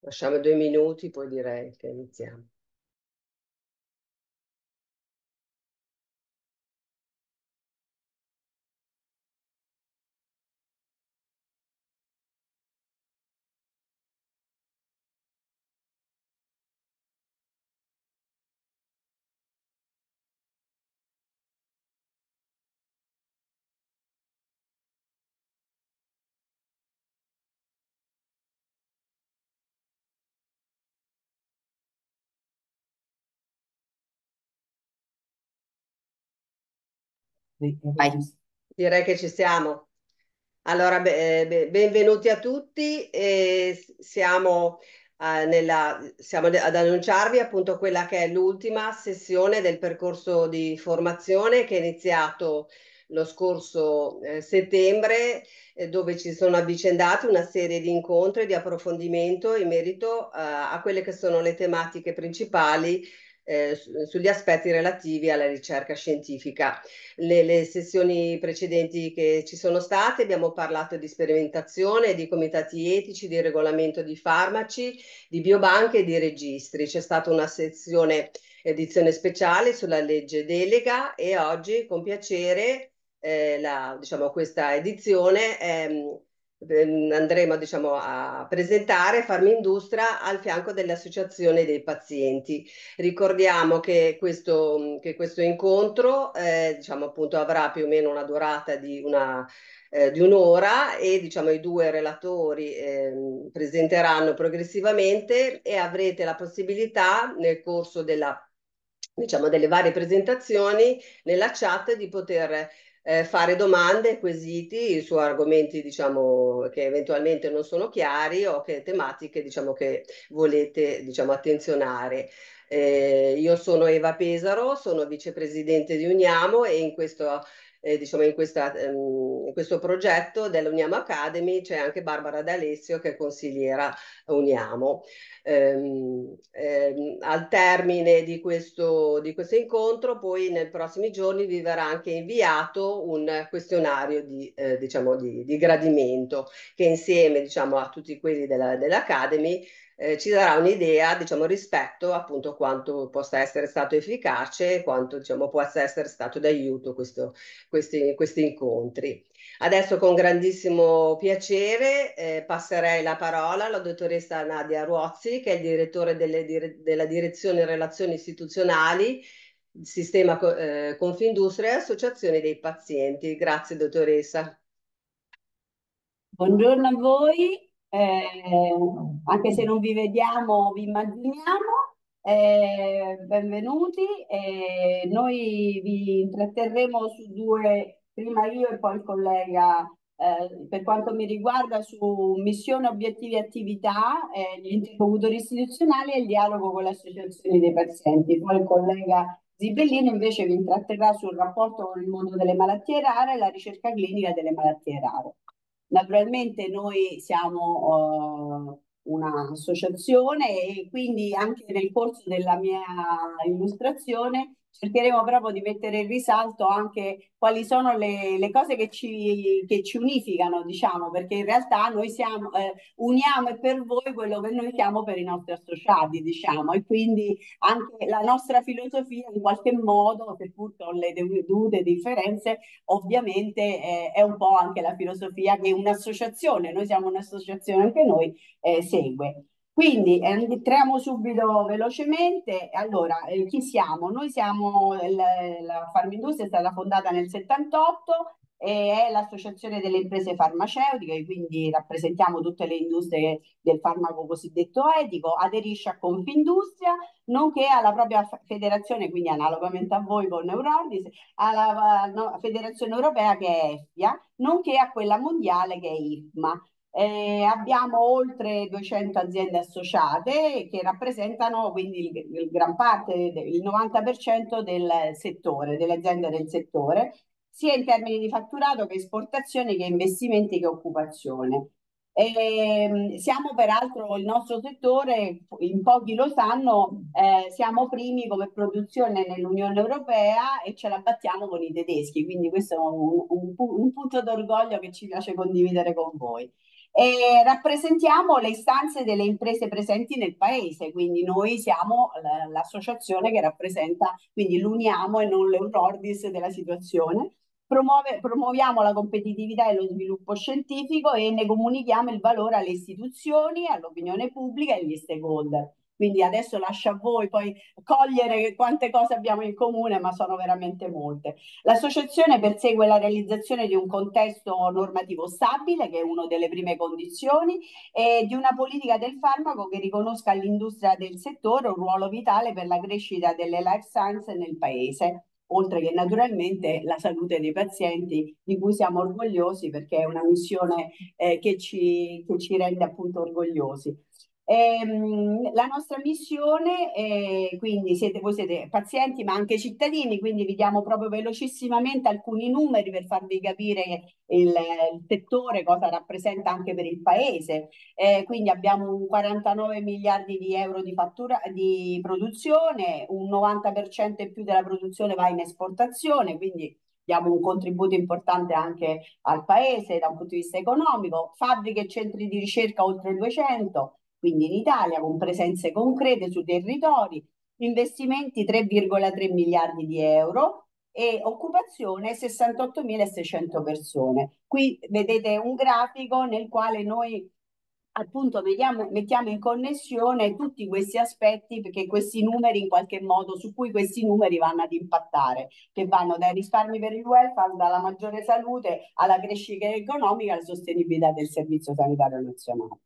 Lasciamo 2 minuti, poi direi che iniziamo. Vai. Direi che ci siamo. Allora, benvenuti a tutti. Siamo ad annunciarvi appunto quella che è l'ultima sessione del percorso di formazione che è iniziato lo scorso settembre, dove ci sono avvicendati una serie di incontri e di approfondimento in merito a quelle che sono le tematiche principali sugli aspetti relativi alla ricerca scientifica. Le sessioni precedenti che ci sono state abbiamo parlato di sperimentazione, di comitati etici, di regolamento di farmaci, di biobanche e di registri. C'è stata una sezione edizione speciale sulla legge delega e oggi con piacere diciamo, questa edizione andremo diciamo, a presentare Farmindustra al fianco dell'Associazione dei Pazienti. Ricordiamo che questo incontro diciamo, appunto, avrà più o meno una durata di un'ora e diciamo, i due relatori presenteranno progressivamente e avrete la possibilità nel corso diciamo, delle varie presentazioni nella chat di poter fare domande, quesiti su argomenti diciamo, che eventualmente non sono chiari o che tematiche diciamo, che volete diciamo, attenzionare. Io sono Eva Pesaro, sono vicepresidente di Uniamo e diciamo in questo progetto dell'Uniamo Academy c'è anche Barbara D'Alessio che è consigliera Uniamo. Al termine di questo incontro, poi nei prossimi giorni vi verrà anche inviato un questionario diciamo, di gradimento che insieme diciamo, a tutti quelli dell'Academy ci darà un'idea, diciamo, rispetto appunto a quanto possa essere stato efficace e quanto, diciamo, possa essere stato d'aiuto questi incontri. Adesso con grandissimo piacere passerei la parola alla dottoressa Nadia Ruozzi, che è il direttore della Direzione Relazioni Istituzionali, Sistema Confindustria e Associazione dei Pazienti. Grazie, dottoressa. Buongiorno a voi, anche se non vi vediamo, vi immaginiamo. Benvenuti. Noi vi intratterremo su due, prima io e poi il collega, per quanto mi riguarda, su missione, obiettivi e attività, gli interlocutori istituzionali e il dialogo con le associazioni dei pazienti. Poi il collega Zibellini invece vi intratterrà sul rapporto con il mondo delle malattie rare e la ricerca clinica delle malattie rare. Naturalmente noi siamo un'associazione e quindi anche nel corso della mia illustrazione cercheremo proprio di mettere in risalto anche quali sono le cose che ci unificano, diciamo, perché in realtà noi uniamo e per voi quello che noi siamo per i nostri associati, diciamo, e quindi anche la nostra filosofia in qualche modo, seppur con le dovute differenze, ovviamente è un po' anche la filosofia che un'associazione, noi siamo un'associazione anche noi, segue. Quindi entriamo subito velocemente. Allora, chi siamo? Noi siamo, la Farmindustria è stata fondata nel 78 e è l'associazione delle imprese farmaceutiche, quindi rappresentiamo tutte le industrie del farmaco cosiddetto etico, aderisce a Confindustria, nonché alla propria federazione, quindi analogamente a voi con Eurordis, alla no, Federazione Europea che è EFIA, nonché a quella mondiale che è IFMA. Abbiamo oltre 200 aziende associate che rappresentano quindi il gran parte, il 90% del settore, delle aziende del settore, sia in termini di fatturato che esportazione, che investimenti che occupazione. Siamo peraltro il nostro settore, in pochi lo sanno, siamo primi come produzione nell'Unione Europea e ce la battiamo con i tedeschi, quindi questo è un punto d'orgoglio che ci piace condividere con voi. E rappresentiamo le istanze delle imprese presenti nel paese, quindi noi siamo l'associazione che rappresenta, quindi l'uniamo e non l'Eurordis della situazione. Promuoviamo la competitività e lo sviluppo scientifico e ne comunichiamo il valore alle istituzioni, all'opinione pubblica e agli stakeholder. Quindi adesso lascio a voi poi cogliere quante cose abbiamo in comune, ma sono veramente molte. L'associazione persegue la realizzazione di un contesto normativo stabile, che è una delle prime condizioni, e di una politica del farmaco che riconosca all'industria del settore un ruolo vitale per la crescita delle life science nel paese, oltre che naturalmente la salute dei pazienti, di cui siamo orgogliosi perché è una missione che ci rende appunto orgogliosi. La nostra missione, quindi voi siete pazienti ma anche cittadini, quindi vi diamo proprio velocissimamente alcuni numeri per farvi capire il settore, cosa rappresenta anche per il paese. Quindi abbiamo un 49 miliardi di euro di fattura di produzione, un 90% in più della produzione va in esportazione, quindi diamo un contributo importante anche al paese da un punto di vista economico, fabbriche e centri di ricerca oltre 200, quindi in Italia con presenze concrete sui territori, investimenti 3,3 miliardi di euro e occupazione 68.600 persone. Qui vedete un grafico nel quale noi appunto mettiamo in connessione tutti questi aspetti perché questi numeri in qualche modo su cui questi numeri vanno ad impattare, che vanno dai risparmi per il welfare, dalla maggiore salute alla crescita economica alla sostenibilità del Servizio Sanitario Nazionale.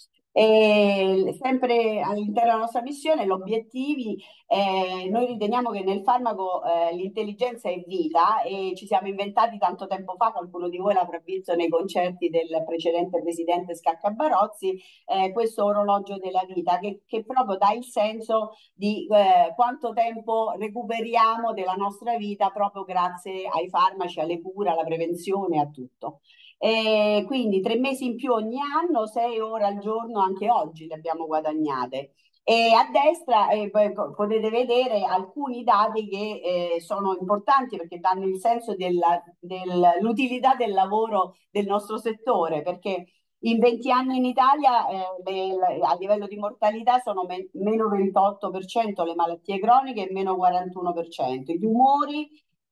E sempre all'interno della nostra missione, gli obiettivi, noi riteniamo che nel farmaco l'intelligenza è vita e ci siamo inventati tanto tempo fa, qualcuno di voi l'avrà visto nei concerti del precedente presidente Scacca-Barozzi, questo orologio della vita che proprio dà il senso di quanto tempo recuperiamo della nostra vita proprio grazie ai farmaci, alle cure, alla prevenzione, a tutto. Quindi 3 mesi in più ogni anno, 6 ore al giorno, anche oggi le abbiamo guadagnate. E a destra potete vedere alcuni dati che sono importanti perché danno il senso dell'utilità del lavoro del nostro settore, perché in 20 anni in Italia a livello di mortalità sono meno 28% le malattie croniche e meno 41%. I tumori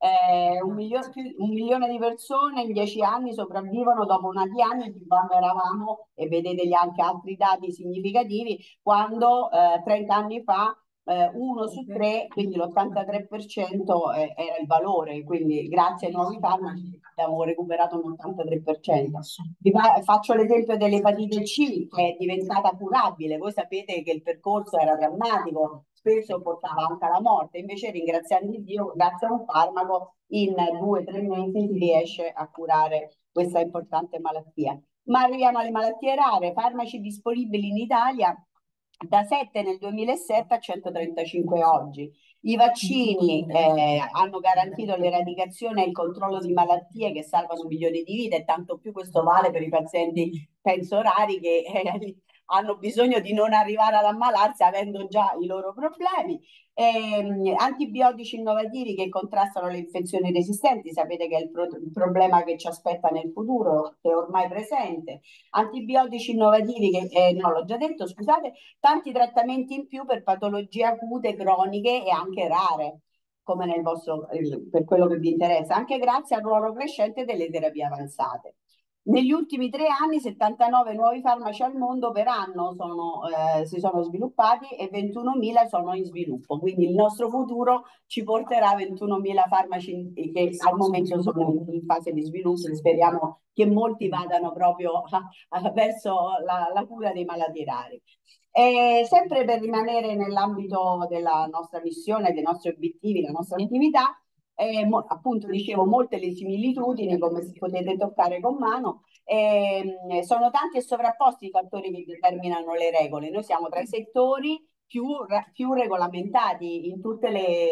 1 milione di persone in 10 anni sopravvivono dopo una diagnosi quando eravamo, e vedete anche altri dati significativi, quando 30 anni fa 1 su 3, quindi l'83% era il valore, quindi grazie ai nuovi farmaci abbiamo recuperato un 83%. Faccio l'esempio dell'epatite C che è diventata curabile, voi sapete che il percorso era drammatico, spesso portava anche alla morte, invece ringraziando Dio, grazie a un farmaco in 2 o 3 mesi si riesce a curare questa importante malattia. Ma arriviamo alle malattie rare, farmaci disponibili in Italia da 7 nel 2007 a 135 oggi. I vaccini hanno garantito l'eradicazione e il controllo di malattie che salvano milioni di vite, e tanto più questo vale per i pazienti, penso rari, che hanno bisogno di non arrivare ad ammalarsi avendo già i loro problemi. Antibiotici innovativi che contrastano le infezioni resistenti, sapete che è il problema che ci aspetta nel futuro, che è ormai presente. Antibiotici innovativi che, no, l'ho già detto, scusate, tanti trattamenti in più per patologie acute, croniche e anche rare, come nel vostro, per quello che vi interessa, anche grazie al ruolo crescente delle terapie avanzate. Negli ultimi 3 anni 79 nuovi farmaci al mondo per anno si sono sviluppati e 21.000 sono in sviluppo, quindi il nostro futuro ci porterà a 21.000 farmaci che al momento sono in fase di sviluppo e speriamo che molti vadano proprio verso la cura dei malati rari. Sempre per rimanere nell'ambito della nostra missione, dei nostri obiettivi, della nostra attività, appunto dicevo molte le similitudini come si potete toccare con mano, sono tanti e sovrapposti i fattori che determinano le regole. Noi siamo tra i settori più regolamentati in tutte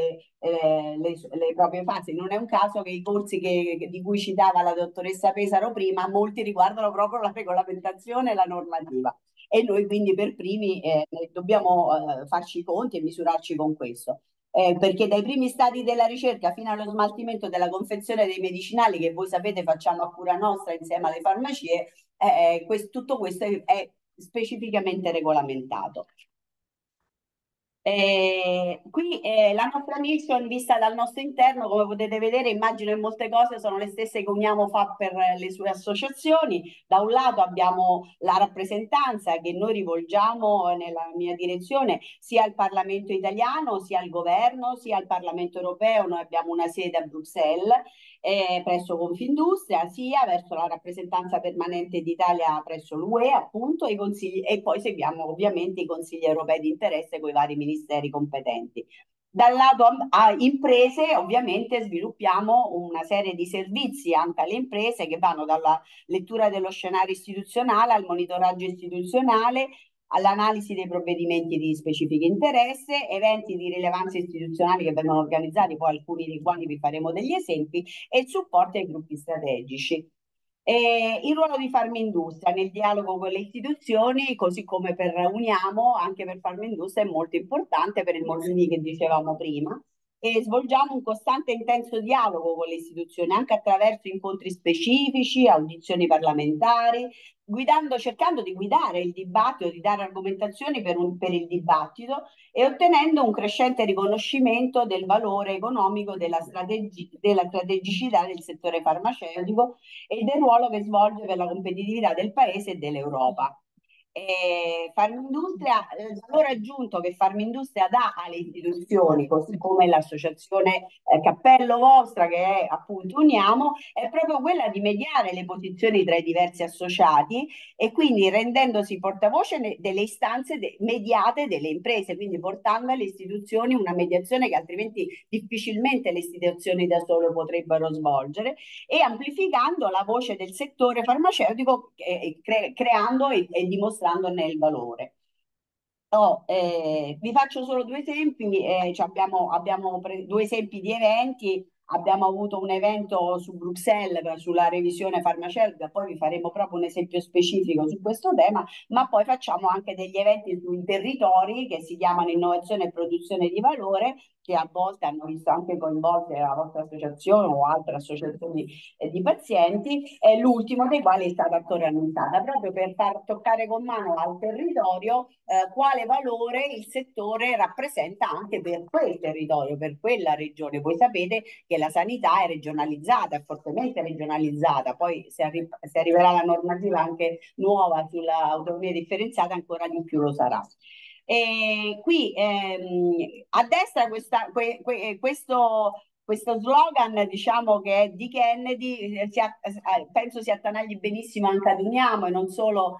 le proprie fasi. Non è un caso che i corsi di cui citava la dottoressa Pesaro prima, molti riguardano proprio la regolamentazione e la normativa. E noi quindi per primi dobbiamo farci i conti e misurarci con questo. perché dai primi stadi della ricerca fino allo smaltimento della confezione dei medicinali, che voi sapete facciamo a cura nostra insieme alle farmacie, tutto questo è specificamente regolamentato. Qui la nostra mission vista dal nostro interno, come potete vedere, immagino che molte cose sono le stesse che Uniamo fa per le sue associazioni. Da un lato abbiamo la rappresentanza che noi rivolgiamo nella mia direzione sia al Parlamento italiano, sia al governo, sia al Parlamento europeo. Noi abbiamo una sede a Bruxelles presso Confindustria, sia verso la rappresentanza permanente d'Italia presso l'UE, appunto, e poi seguiamo ovviamente i consigli europei di interesse con i vari ministeri competenti. Dal lato a imprese, ovviamente, sviluppiamo una serie di servizi anche alle imprese che vanno dalla lettura dello scenario istituzionale al monitoraggio istituzionale, all'analisi dei provvedimenti di specifico interesse, eventi di rilevanza istituzionale che vengono organizzati, poi alcuni dei quali vi faremo degli esempi, e il supporto ai gruppi strategici. Il ruolo di Farmindustria nel dialogo con le istituzioni, così come per Uniamo, anche per Farmindustria è molto importante per i motivi che dicevamo prima. E svolgiamo un costante e intenso dialogo con le istituzioni, anche attraverso incontri specifici, audizioni parlamentari, cercando di guidare il dibattito, di dare argomentazioni per il dibattito e ottenendo un crescente riconoscimento del valore economico della strategicità del settore farmaceutico e del ruolo che svolge per la competitività del Paese e dell'Europa. Farmindustria, il valore aggiunto che Farmindustria dà alle istituzioni, così come l'associazione Cappello Vostra, che è appunto Uniamo, è proprio quella di mediare le posizioni tra i diversi associati e quindi rendendosi portavoce delle istanze mediate delle imprese, quindi portando alle istituzioni una mediazione che altrimenti difficilmente le istituzioni da sole potrebbero svolgere e amplificando la voce del settore farmaceutico, creando e dimostrandone il valore. Vi faccio solo due esempi, cioè abbiamo due esempi di eventi. Abbiamo avuto un evento su Bruxelles sulla revisione farmaceutica, poi vi faremo proprio un esempio specifico su questo tema, ma poi facciamo anche degli eventi sui territori che si chiamano innovazione e produzione di valore, che a volte hanno visto anche coinvolte la vostra associazione o altre associazioni di pazienti, l'ultimo dei quali è stata a Torre Annunziata, proprio per far toccare con mano al territorio quale valore il settore rappresenta anche per quel territorio, per quella regione. Voi sapete che la sanità è regionalizzata, è fortemente regionalizzata, poi se arriverà la normativa anche nuova sull'autonomia differenziata ancora di più lo sarà. E qui a destra questo slogan, diciamo che è di Kennedy, penso si attanagli benissimo anche ad Uniamo e non solo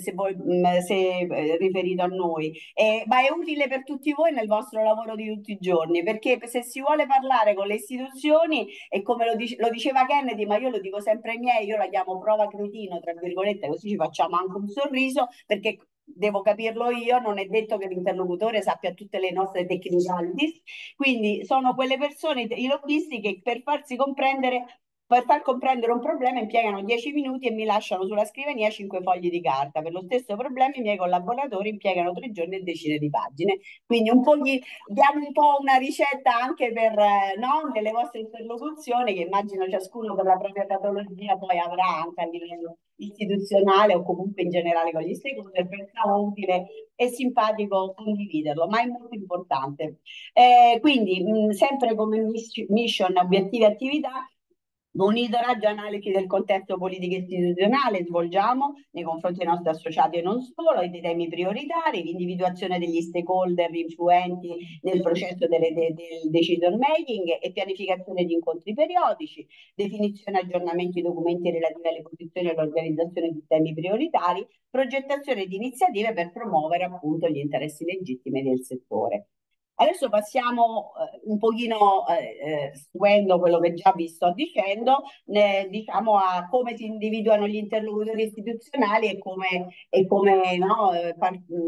se riferito a noi, ma è utile per tutti voi nel vostro lavoro di tutti i giorni, perché se si vuole parlare con le istituzioni, e come lo diceva Kennedy, ma io lo dico sempre ai miei, io la chiamo prova cretino, tra virgolette, così ci facciamo anche un sorriso, perché devo capirlo io, non è detto che l'interlocutore sappia tutte le nostre technicalities, quindi sono quelle persone, i lobbisti, che per far comprendere un problema impiegano 10 minuti e mi lasciano sulla scrivania 5 fogli di carta. Per lo stesso problema i miei collaboratori impiegano 3 giorni e decine di pagine. Quindi diamo un po' una ricetta anche per no, nelle vostre interlocuzioni, che immagino ciascuno per la propria patologia poi avrà anche a livello istituzionale o comunque in generale con gli stakeholder. Pensavo utile e simpatico condividerlo, ma è molto importante. Quindi, sempre come mission, obiettivi e attività, monitoraggio e analisi del contesto politico e istituzionale svolgiamo nei confronti dei nostri associati e non solo, e dei temi prioritari, l'individuazione degli stakeholder influenti nel processo del decision making e pianificazione di incontri periodici, definizione e aggiornamento di documenti relativi alle posizioni e all'organizzazione di temi prioritari, progettazione di iniziative per promuovere appunto gli interessi legittimi del settore. Adesso passiamo un pochino, seguendo quello che già vi sto dicendo, diciamo a come si individuano gli interlocutori istituzionali e come no,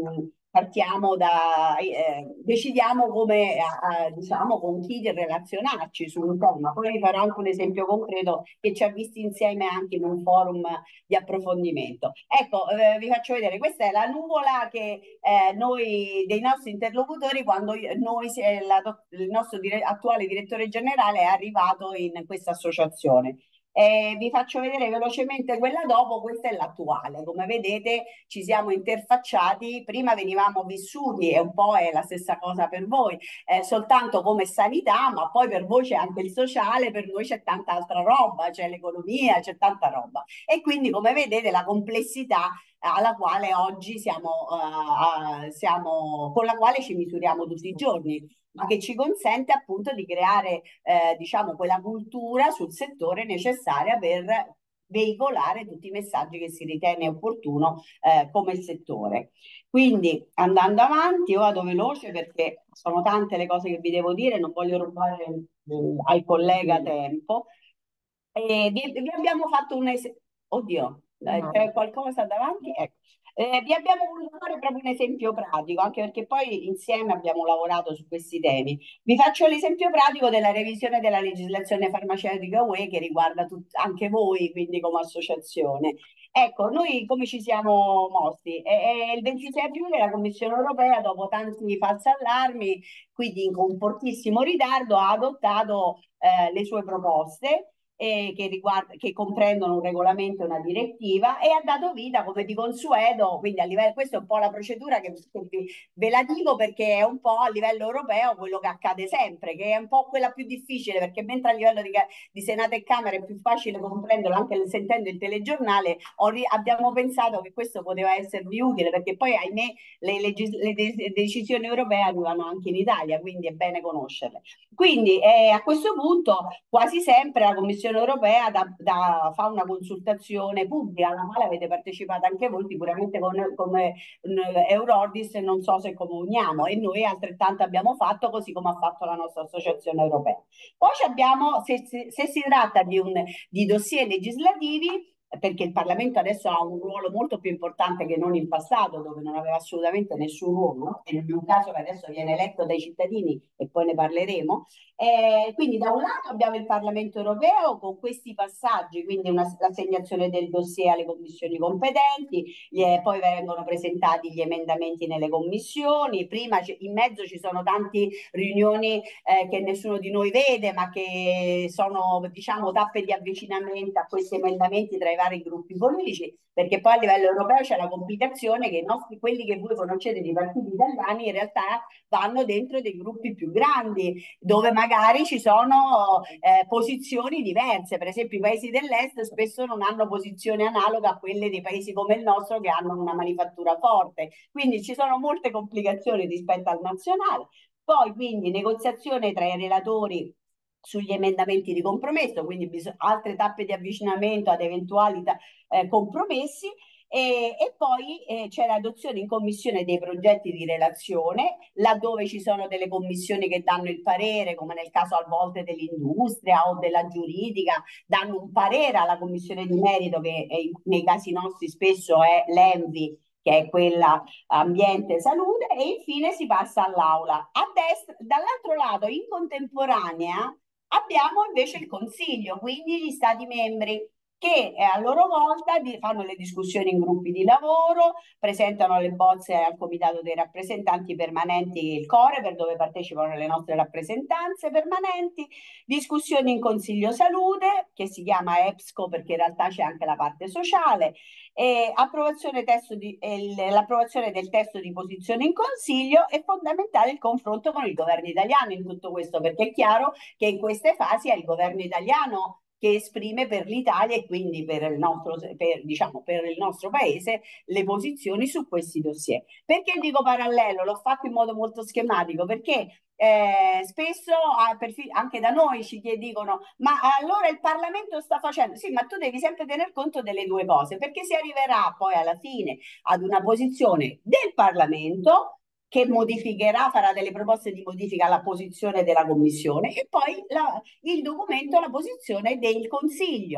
partiamo da, decidiamo come, diciamo, con chi relazionarci su un tema. Poi vi farò anche un esempio concreto che ci ha visti insieme anche in un forum di approfondimento. Ecco, vi faccio vedere, questa è la nuvola che noi, dei nostri interlocutori, quando il nostro attuale direttore generale è arrivato in questa associazione. Vi faccio vedere velocemente quella dopo, questa è l'attuale. Come vedete ci siamo interfacciati, prima venivamo vissuti, e un po' è la stessa cosa per voi, soltanto come sanità, ma poi per voi c'è anche il sociale, per noi c'è tanta altra roba, c'è l'economia, c'è tanta roba. E quindi come vedete la complessità alla quale oggi con la quale ci misuriamo tutti i giorni, ma che ci consente appunto di creare, diciamo, quella cultura sul settore necessaria per veicolare tutti i messaggi che si ritiene opportuno come il settore. Quindi andando avanti, io vado veloce perché sono tante le cose che vi devo dire, non voglio rubare al collega tempo. Vi abbiamo fatto un esempio. Oddio, c'è qualcosa davanti? Ecco. Vi abbiamo voluto fare proprio un esempio pratico, anche perché poi insieme abbiamo lavorato su questi temi. Vi faccio l'esempio pratico della revisione della legislazione farmaceutica UE che riguarda anche voi, quindi come associazione. Ecco, noi come ci siamo mossi? Il 26 aprile la Commissione europea, dopo tanti falsi allarmi, quindi con fortissimo ritardo, ha adottato le sue proposte che comprendono un regolamento e una direttiva e ha dato vita come di consueto, quindi a livello, questa è un po' la procedura che ve la dico perché è un po' a livello europeo quello che accade sempre, che è un po' quella più difficile perché mentre a livello di Senato e Camera è più facile comprenderlo anche sentendo il telegiornale, abbiamo pensato che questo poteva esservi utile perché poi ahimè le decisioni europee arrivano anche in Italia, quindi è bene conoscerle. Quindi a questo punto quasi sempre la Commissione europea fa una consultazione pubblica alla quale avete partecipato anche voi, sicuramente come Eurordis, non so se come uniamo, e noi altrettanto abbiamo fatto, così come ha fatto la nostra associazione europea. Poi abbiamo, se si tratta di dossier legislativi, perché il Parlamento adesso ha un ruolo molto più importante che non in passato, dove non aveva assolutamente nessun ruolo, e in un caso che adesso viene eletto dai cittadini e poi ne parleremo. Quindi da un lato abbiamo il Parlamento europeo con questi passaggi, quindi l'assegnazione del dossier alle commissioni competenti, poi vengono presentati gli emendamenti nelle commissioni, prima in mezzo ci sono tante riunioni che nessuno di noi vede, ma che sono diciamo tappe di avvicinamento a questi emendamenti tra i vari gruppi politici, perché poi a livello europeo c'è la complicazione che quelli che voi conoscete di partiti italiani in realtà vanno dentro dei gruppi più grandi, dove magari ci sono posizioni diverse. Per esempio i paesi dell'est spesso non hanno posizioni analoghe a quelle dei paesi come il nostro che hanno una manifattura forte. Quindi ci sono molte complicazioni rispetto al nazionale. Poi quindi negoziazione tra i relatori sugli emendamenti di compromesso, quindi altre tappe di avvicinamento ad eventuali compromessi e poi c'è l'adozione in commissione dei progetti di relazione, laddove ci sono delle commissioni che danno il parere, come nel caso a volte dell'industria o della giuridica, danno un parere alla commissione di merito che nei casi nostri spesso è l'ENVI, che è quella ambiente e salute, e infine si passa all'aula. A destra, dall'altro lato, in contemporanea, abbiamo invece il Consiglio, quindi gli Stati membri che a loro volta fanno le discussioni in gruppi di lavoro, presentano le bozze al Comitato dei rappresentanti permanenti, il CORE, dove partecipano le nostre rappresentanze permanenti, discussioni in Consiglio Salute, che si chiama EPSCO perché in realtà c'è anche la parte sociale, l'approvazione del testo di posizione in Consiglio. È fondamentale il confronto con il governo italiano in tutto questo, perché è chiaro che in queste fasi è il governo italiano che esprime per l'Italia e quindi diciamo, per il nostro paese le posizioni su questi dossier. Perché dico parallelo? L'ho fatto in modo molto schematico perché spesso anche da noi ci dicono ma allora il Parlamento sta facendo? Sì, ma tu devi sempre tener conto delle due cose, perché si arriverà poi alla fine ad una posizione del Parlamento che farà delle proposte di modifica alla posizione della Commissione e poi il documento, la posizione del Consiglio.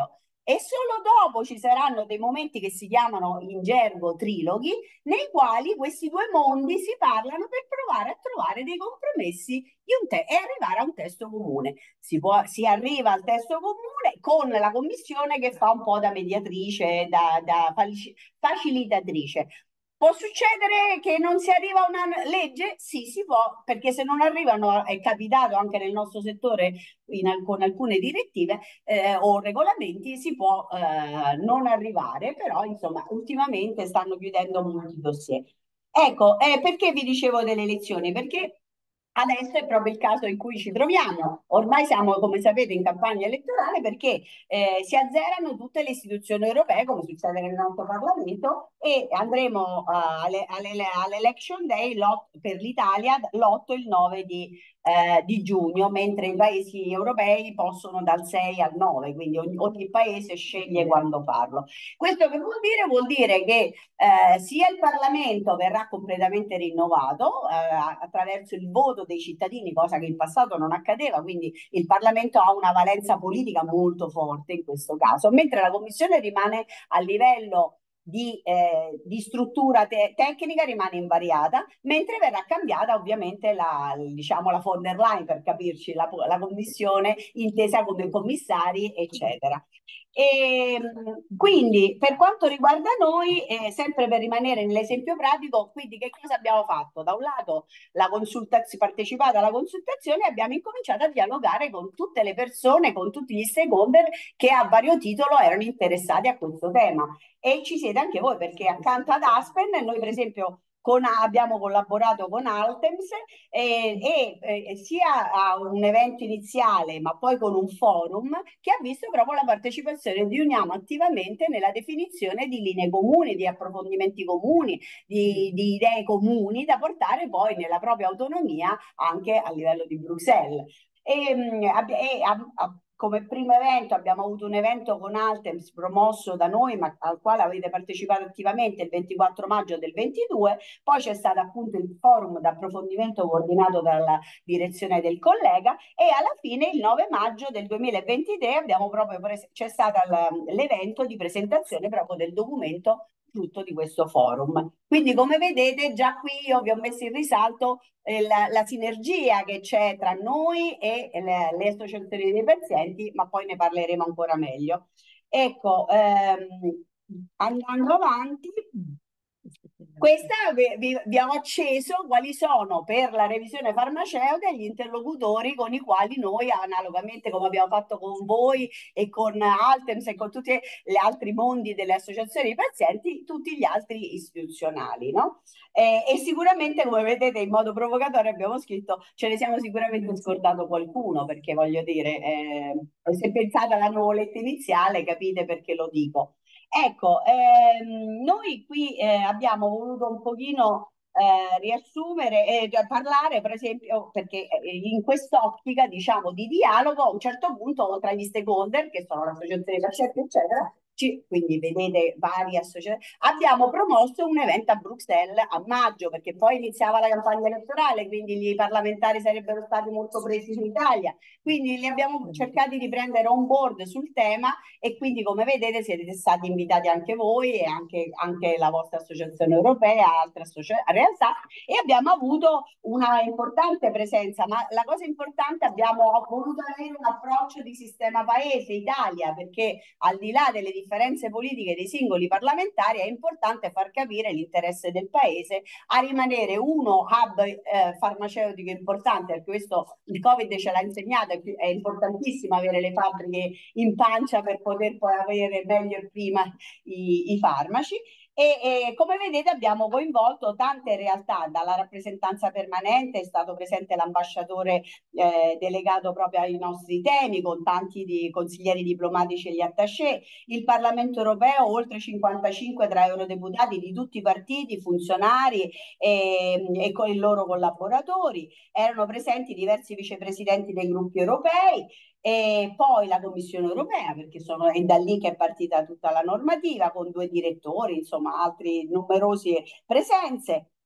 e solo dopo ci saranno dei momenti che si chiamano in gergo triloghi, nei quali questi due mondi si parlano per provare a trovare dei compromessi e arrivare a un testo comune. Si arriva al testo comune con la commissione che fa un po' da mediatrice, da facilitatrice. Può succedere che non si arriva a una legge? Sì, si può, perché se non arrivano, è capitato anche nel nostro settore con alcune direttive o regolamenti, si può non arrivare, però insomma ultimamente stanno chiudendo molti dossier. Ecco, perché vi dicevo delle elezioni? Perché adesso è proprio il caso in cui ci troviamo. Ormai siamo, come sapete, in campagna elettorale perché si azzerano tutte le istituzioni europee, come succede nel nostro Parlamento, e andremo all'Election Day per l'Italia l'8 e il 9 di giugno, mentre i paesi europei possono dal 6 al 9, quindi ogni paese sceglie quando farlo. Questo che vuol dire? Vuol dire che sia il Parlamento verrà completamente rinnovato attraverso il voto dei cittadini, cosa che in passato non accadeva, quindi il Parlamento ha una valenza politica molto forte in questo caso, mentre la Commissione rimane a livello di struttura tecnica rimane invariata, mentre verrà cambiata ovviamente diciamo, la von der Leyen, per capirci, la commissione intesa come commissari, eccetera. E, quindi per quanto riguarda noi, sempre per rimanere nell'esempio pratico, quindi che cosa abbiamo fatto? Da un lato partecipato alla consultazione e abbiamo incominciato a dialogare con tutte le persone, con tutti gli stakeholder che a vario titolo erano interessati a questo tema. E ci siete anche voi, perché accanto ad Aspen noi per esempio abbiamo collaborato con Altems sia a un evento iniziale, ma poi con un forum che ha visto proprio la partecipazione di Uniamo attivamente nella definizione di linee comuni, di approfondimenti comuni, di idee comuni da portare poi nella propria autonomia anche a livello di Bruxelles. Come primo evento abbiamo avuto un evento con Altems promosso da noi, ma al quale avete partecipato attivamente il 24 maggio del 22. Poi c'è stato appunto il forum d'approfondimento coordinato dalla direzione del collega e alla fine il 9 maggio del 2023 c'è stato l'evento di presentazione proprio del documento frutto di questo forum. Quindi come vedete già qui io vi ho messo in risalto la sinergia che c'è tra noi e le associazioni dei pazienti, ma poi ne parleremo ancora meglio. Ecco, andando avanti, questa vi ho acceso quali sono per la revisione farmaceutica gli interlocutori con i quali noi, analogamente come abbiamo fatto con voi e con Altems e con tutti gli altri mondi delle associazioni di pazienti, tutti gli altri istituzionali, no? E sicuramente, come vedete, in modo provocatorio abbiamo scritto, ce ne siamo sicuramente scordato qualcuno, perché voglio dire, se pensate alla nuvoletta iniziale, capite perché lo dico. Ecco, noi qui abbiamo voluto un pochino riassumere e parlare, per esempio, perché in quest'ottica, diciamo, di dialogo, a un certo punto tra gli stakeholder, che sono l'associazione dei pazienti, eccetera, quindi vedete varie associazioni, abbiamo promosso un evento a Bruxelles a maggio, perché poi iniziava la campagna elettorale, quindi i parlamentari sarebbero stati molto presi in Italia, quindi li abbiamo cercati di prendere on board sul tema e quindi come vedete siete stati invitati anche voi e anche la vostra associazione europea, altre realtà e abbiamo avuto una importante presenza, ma la cosa importante abbiamo voluto avere un approccio di sistema paese Italia, perché al di là delle differenze politiche dei singoli parlamentari è importante far capire l'interesse del paese a rimanere uno hub farmaceutico importante, perché questo il Covid ce l'ha insegnato, è importantissimo avere le fabbriche in pancia per poter poi avere meglio e prima i farmaci. E come vedete abbiamo coinvolto tante realtà, dalla rappresentanza permanente è stato presente l'ambasciatore delegato proprio ai nostri temi, con tanti consiglieri diplomatici e gli attaché, il Parlamento europeo, oltre 55 tra eurodeputati di tutti i partiti, funzionari e con i loro collaboratori, erano presenti diversi vicepresidenti dei gruppi europei, e poi la Commissione europea, perché è da lì che è partita tutta la normativa, con due direttori, insomma, altri numerose presenze.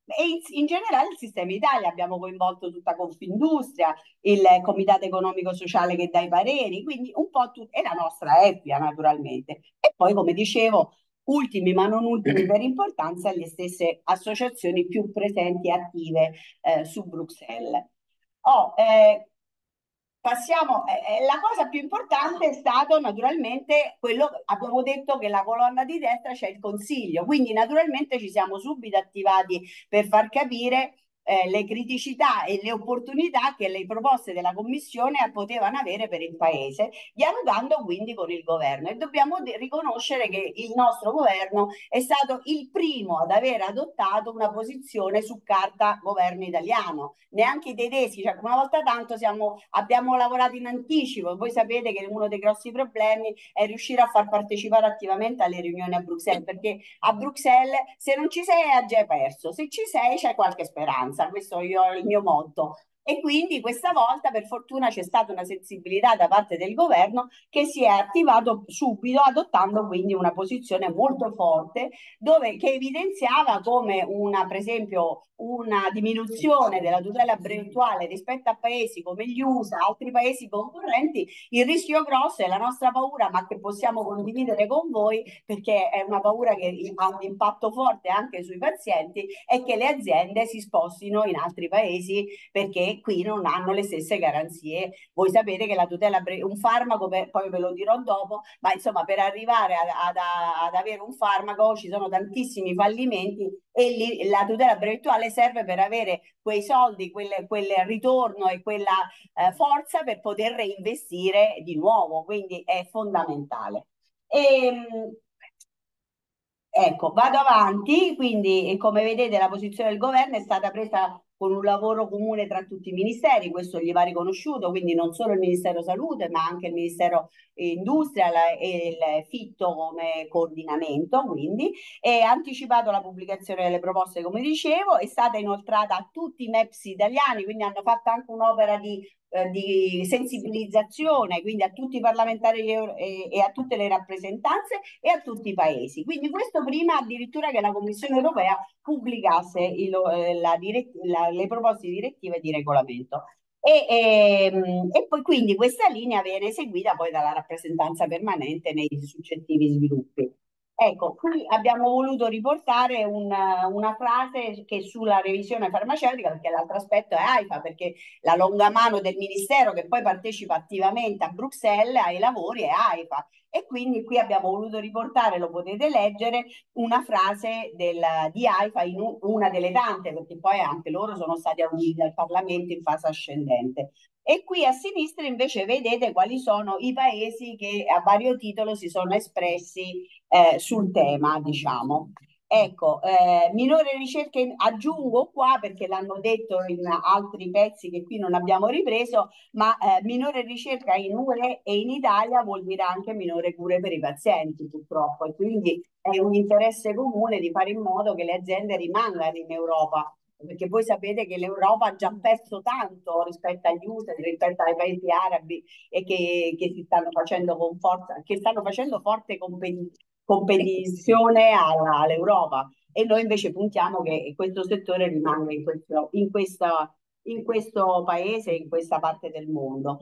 e in generale il sistema Italia. Abbiamo coinvolto tutta Confindustria, il Comitato Economico Sociale che dà i pareri, quindi un po' e la nostra EPIA naturalmente. E poi, come dicevo, ultimi ma non ultimi per importanza, le stesse associazioni più presenti e attive su Bruxelles. Oh, passiamo, la cosa più importante è stato naturalmente quello, abbiamo detto che la colonna di destra c'è il Consiglio, quindi naturalmente ci siamo subito attivati per far capire le criticità e le opportunità che le proposte della Commissione potevano avere per il Paese, dialogando quindi con il governo. E dobbiamo riconoscere che il nostro governo è stato il primo ad aver adottato una posizione su carta governo italiano. Neanche i tedeschi, cioè una volta tanto abbiamo lavorato in anticipo. Voi sapete che uno dei grossi problemi è riuscire a far partecipare attivamente alle riunioni a Bruxelles, perché a Bruxelles se non ci sei hai già perso, se ci sei c'è qualche speranza, questo io è il mio motto. E quindi questa volta per fortuna c'è stata una sensibilità da parte del governo che si è attivato subito, adottando quindi una posizione molto forte che evidenziava come per esempio una diminuzione della tutela brevettuale rispetto a paesi come gli USA, altri paesi concorrenti. Il rischio grosso è la nostra paura, ma che possiamo condividere con voi perché è una paura che ha un impatto forte anche sui pazienti, è che le aziende si spostino in altri paesi perché qui non hanno le stesse garanzie. Voi sapete che la tutela un farmaco, poi ve lo dirò dopo, ma insomma per arrivare ad avere un farmaco ci sono tantissimi fallimenti e la tutela brevettuale serve per avere quei soldi, quel ritorno e quella forza per poter reinvestire di nuovo, quindi è fondamentale. Ecco, vado avanti, quindi come vedete la posizione del governo è stata presa con un lavoro comune tra tutti i ministeri, questo gli va riconosciuto, quindi non solo il Ministero Salute, ma anche il Ministero Industria e il Fitto come coordinamento, quindi è anticipato la pubblicazione delle proposte, come dicevo, è stata inoltrata a tutti i MEPS italiani, quindi hanno fatto anche un'opera di sensibilizzazione, quindi a tutti i parlamentari e a tutte le rappresentanze e a tutti i paesi. Quindi questo prima addirittura che la Commissione europea pubblicasse le proposte di direttiva e di regolamento. E poi quindi questa linea viene seguita poi dalla rappresentanza permanente nei successivi sviluppi. Ecco, qui abbiamo voluto riportare una frase che sulla revisione farmaceutica, perché l'altro aspetto è AIFA, perché la longa mano del Ministero che poi partecipa attivamente a Bruxelles ai lavori è AIFA. E quindi qui abbiamo voluto riportare, lo potete leggere, una frase di AIFA in una delle tante, perché poi anche loro sono stati auditi dal Parlamento in fase ascendente. E qui a sinistra invece vedete quali sono i paesi che a vario titolo si sono espressi sul tema, diciamo. Ecco, minore ricerca aggiungo qua perché l'hanno detto in altri pezzi che qui non abbiamo ripreso, ma minore ricerca in UE e in Italia vuol dire anche minore cure per i pazienti, purtroppo. E quindi è un interesse comune di fare in modo che le aziende rimangano in Europa, perché voi sapete che l'Europa ha già perso tanto rispetto agli USA, rispetto ai paesi arabi e che si stanno facendo con forza, che stanno facendo forte competizione all'Europa. E noi invece puntiamo che questo settore rimanga in questo paese, in questa parte del mondo.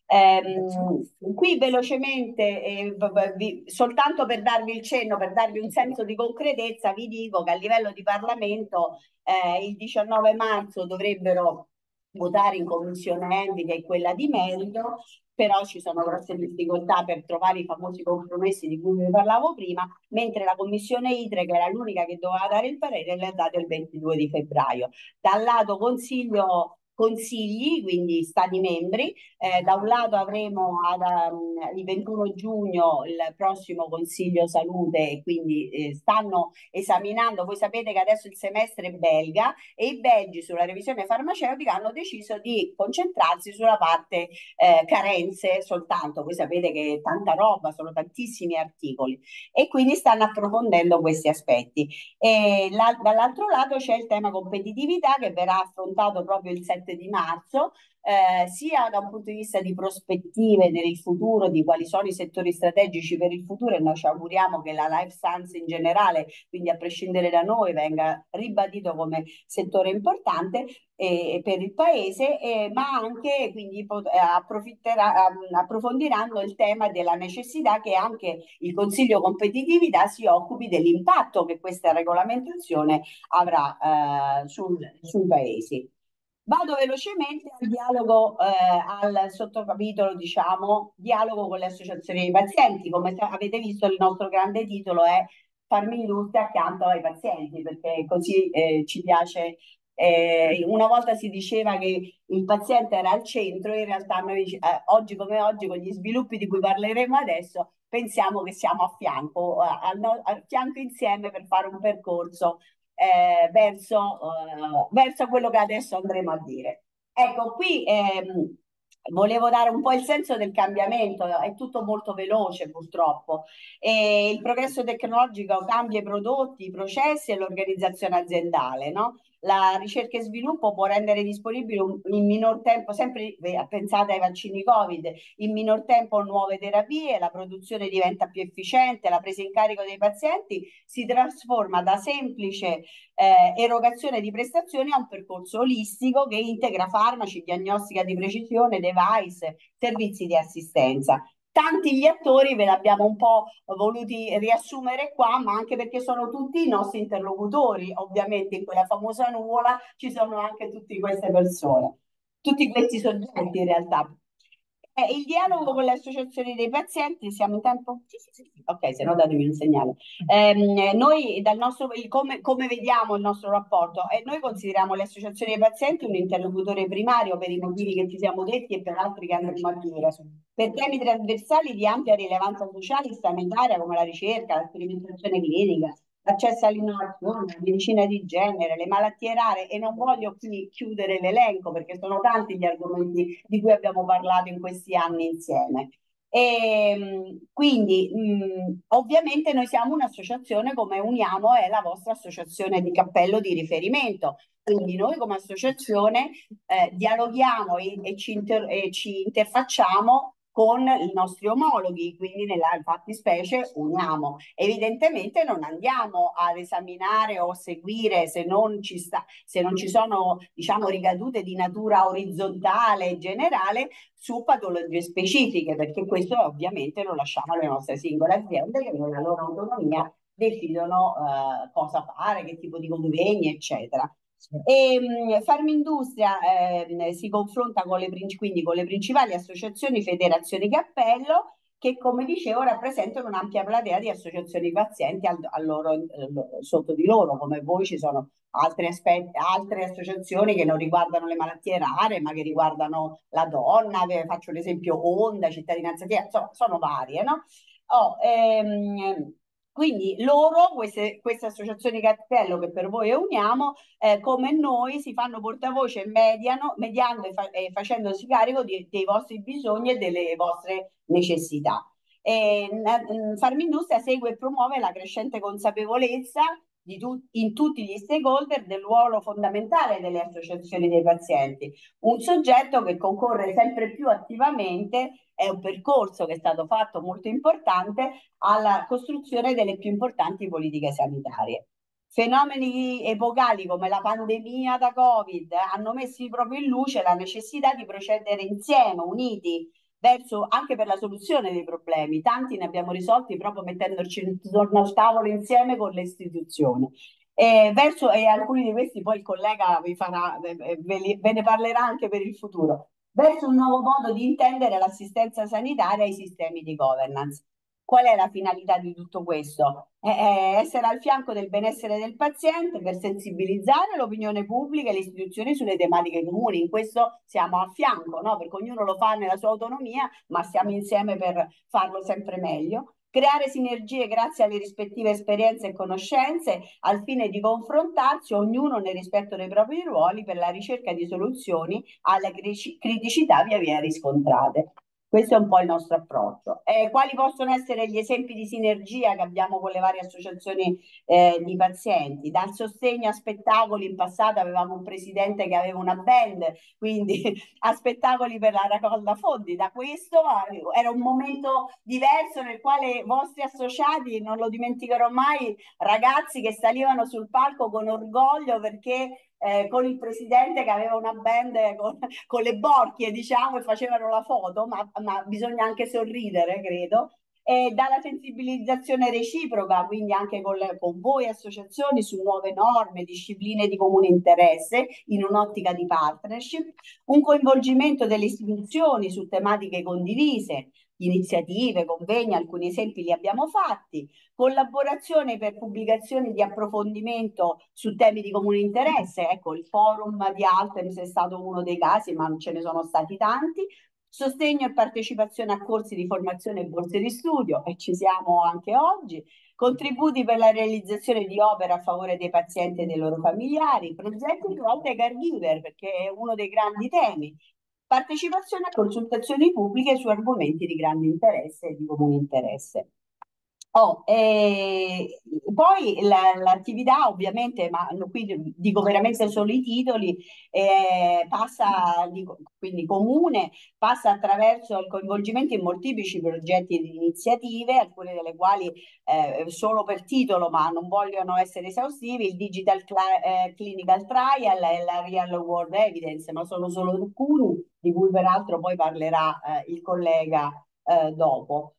Qui velocemente, soltanto per darvi il cenno, per darvi un senso di concretezza, vi dico che a livello di Parlamento il 19 marzo dovrebbero votare in commissione Envi, che è quella di merito, però ci sono grosse difficoltà per trovare i famosi compromessi di cui vi parlavo prima, mentre la commissione ITRE, che era l'unica che doveva dare il parere, l'ha dato il 22 di febbraio. Dal lato consigli, quindi stati membri, da un lato avremo il 21 giugno il prossimo Consiglio Salute e quindi stanno esaminando, voi sapete che adesso il semestre è belga e i belgi sulla revisione farmaceutica hanno deciso di concentrarsi sulla parte carenze soltanto, voi sapete che è tanta roba, sono tantissimi articoli e quindi stanno approfondendo questi aspetti. E dall'altro lato c'è il tema competitività che verrà affrontato proprio il 7 Summit di marzo, sia da un punto di vista di prospettive per il futuro, di quali sono i settori strategici per il futuro, e noi ci auguriamo che la life science in generale, quindi a prescindere da noi, venga ribadito come settore importante per il paese, ma anche quindi approfondiranno il tema della necessità che anche il Consiglio Competitività si occupi dell'impatto che questa regolamentazione avrà sui paesi. Vado velocemente al dialogo, al sottocapitolo, diciamo, dialogo con le associazioni dei pazienti. Come avete visto, il nostro grande titolo è Farmindustria accanto ai pazienti, perché così ci piace. Una volta si diceva che il paziente era al centro, in realtà noi oggi come oggi, con gli sviluppi di cui parleremo adesso, pensiamo che siamo a fianco, a fianco insieme per fare un percorso verso quello che adesso andremo a dire. Ecco, qui volevo dare un po' il senso del cambiamento, è tutto molto veloce purtroppo. Il progresso tecnologico cambia i prodotti, i processi e l'organizzazione aziendale, no? La ricerca e sviluppo può rendere disponibile in minor tempo, sempre pensate ai vaccini Covid, in minor tempo nuove terapie, la produzione diventa più efficiente, la presa in carico dei pazienti si trasforma da semplice erogazione di prestazioni a un percorso olistico che integra farmaci, diagnostica di precisione, device, servizi di assistenza. Tanti gli attori ve l'abbiamo un po' voluti riassumere qua, ma anche perché sono tutti i nostri interlocutori. Ovviamente in quella famosa nuvola ci sono anche tutte queste persone, tutti questi soggetti in realtà. Il dialogo con le associazioni dei pazienti, siamo in tempo? Sì, sì, sì. Ok, se no datemi un segnale. Noi dal nostro, come vediamo il nostro rapporto? Noi consideriamo le associazioni dei pazienti un interlocutore primario per i motivi che ci siamo detti e per altri che andremo a dire. Per temi trasversali di ampia rilevanza sociale e sanitaria come la ricerca, la sperimentazione clinica, l'accesso all'innovazione, la medicina di genere, le malattie rare, e non voglio qui chiudere l'elenco perché sono tanti gli argomenti di cui abbiamo parlato in questi anni insieme. Quindi ovviamente noi siamo un'associazione, come Uniamo è la vostra associazione di cappello di riferimento, quindi noi come associazione dialoghiamo e ci interfacciamo con i nostri omologhi, quindi nella fattispecie Uniamo. Evidentemente non andiamo ad esaminare o seguire, se non ci sono, diciamo, ricadute di natura orizzontale e generale, su patologie specifiche, perché questo ovviamente lo lasciamo alle nostre singole aziende che nella loro autonomia decidono cosa fare, che tipo di convegni, eccetera. Farmindustria si confronta quindi con le principali associazioni, federazioni cappello, che come dicevo rappresentano un'ampia platea di associazioni pazienti sotto di loro. Come voi ci sono altre associazioni che non riguardano le malattie rare, ma che riguardano la donna, faccio l'esempio Onda, Cittadinanza Attiva, sono varie, no? Quindi loro, queste associazioni cartello che per voi uniamo, come noi si fanno portavoce mediando e facendosi carico dei vostri bisogni e delle vostre necessità. Farmindustria segue e promuove la crescente consapevolezza in tutti gli stakeholder del ruolo fondamentale delle associazioni dei pazienti, un soggetto che concorre sempre più attivamente, è un percorso che è stato fatto molto importante alla costruzione delle più importanti politiche sanitarie. Fenomeni epocali come la pandemia da Covid hanno messo proprio in luce la necessità di procedere insieme, uniti, verso anche per la soluzione dei problemi. Tanti ne abbiamo risolti proprio mettendoci intorno al tavolo insieme con le istituzioni. E alcuni di questi poi il collega ve ne parlerà anche per il futuro, verso un nuovo modo di intendere l'assistenza sanitaria e i sistemi di governance. Qual è la finalità di tutto questo? Essere al fianco del benessere del paziente per sensibilizzare l'opinione pubblica e le istituzioni sulle tematiche comuni. In questo siamo a fianco, no? Perché ognuno lo fa nella sua autonomia, ma stiamo insieme per farlo sempre meglio. Creare sinergie grazie alle rispettive esperienze e conoscenze al fine di confrontarsi, ognuno nel rispetto dei propri ruoli, per la ricerca di soluzioni alle criticità via via riscontrate. Questo è un po' il nostro approccio. Quali possono essere gli esempi di sinergia che abbiamo con le varie associazioni di pazienti? Dal sostegno a spettacoli, in passato avevamo un presidente che aveva una band, quindi a spettacoli per la raccolta fondi. Da questo era un momento diverso nel quale i vostri associati, non lo dimenticherò mai, ragazzi che salivano sul palco con orgoglio perché con il presidente che aveva una band con le borchie, diciamo, e facevano la foto, ma bisogna anche sorridere, credo. E dalla sensibilizzazione reciproca, quindi anche con voi associazioni su nuove norme, discipline di comune interesse in un'ottica di partnership, un coinvolgimento delle istituzioni su tematiche condivise, iniziative, convegni, alcuni esempi li abbiamo fatti, collaborazione per pubblicazioni di approfondimento su temi di comune interesse, ecco il forum di Altems è stato uno dei casi, ma non ce ne sono stati tanti, sostegno e partecipazione a corsi di formazione e borse di studio, e ci siamo anche oggi, contributi per la realizzazione di opere a favore dei pazienti e dei loro familiari, progetti di volte caregiver, perché è uno dei grandi temi, partecipazione a consultazioni pubbliche su argomenti di grande interesse e di comune interesse. Oh, poi l'attività ovviamente, ma qui dico veramente solo i titoli, passa, quindi comune, passa attraverso il coinvolgimento in molteplici progetti ed iniziative, alcune delle quali solo per titolo, ma non vogliono essere esaustivi, il Clinical Trial e la Real World Evidence, ma sono solo alcuni, di cui peraltro poi parlerà il collega dopo.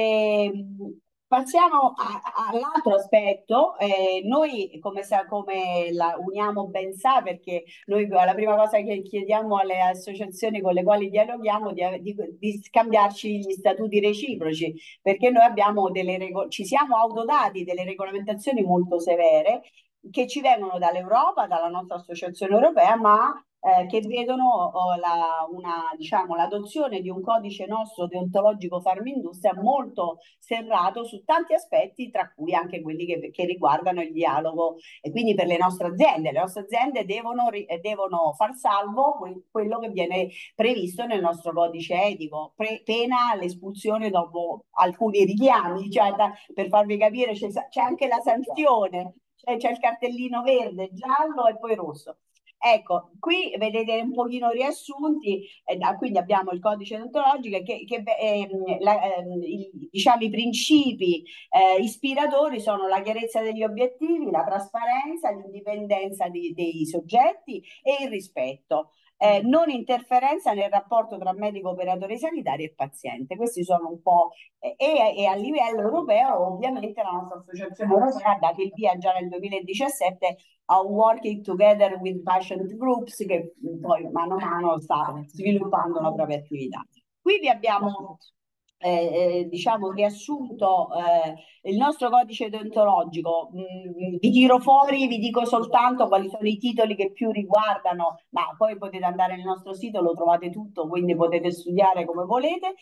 Passiamo all'altro aspetto, noi come la Uniamo ben sa, perché noi la prima cosa che chiediamo alle associazioni con le quali dialoghiamo di scambiarci gli statuti reciproci, perché noi abbiamo ci siamo autodati delle regolamentazioni molto severe che ci vengono dall'Europa, dalla nostra associazione europea, ma che vedono diciamo, l'adozione di un codice nostro deontologico Farmindustria molto serrato su tanti aspetti, tra cui anche quelli che riguardano il dialogo. E quindi per le nostre aziende devono far salvo quello che viene previsto nel nostro codice etico, pena l'espulsione dopo alcuni richiami, cioè per farvi capire c'è anche la sanzione, c'è il cartellino verde, giallo e poi rosso. Ecco, qui vedete un pochino riassunti, quindi abbiamo il codice deontologico diciamo i principi ispiratori sono la chiarezza degli obiettivi, la trasparenza, l'indipendenza dei soggetti e il rispetto. Non interferenza nel rapporto tra medico, operatore sanitario e paziente. Questi sono un po' e a livello europeo ovviamente la nostra associazione europea ha dato il via già nel 2017 a un working together with patient groups che poi mano a mano sta sviluppando la propria attività. Qui vi abbiamo diciamo riassunto il nostro codice deontologico. Vi tiro fuori, vi dico soltanto quali sono i titoli che più riguardano, ma poi potete andare nel nostro sito, lo trovate tutto, quindi potete studiare come volete.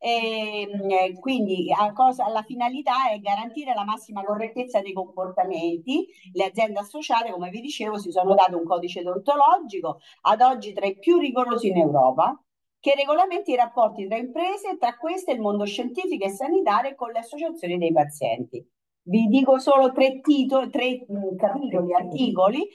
Quindi la finalità è garantire la massima correttezza dei comportamenti. Le aziende associate, come vi dicevo, si sono date un codice deontologico ad oggi tra i più rigorosi in Europa, che regolamenti i rapporti tra imprese, tra queste il mondo scientifico e sanitario e con le associazioni dei pazienti. Vi dico solo tre capitoli, articoli,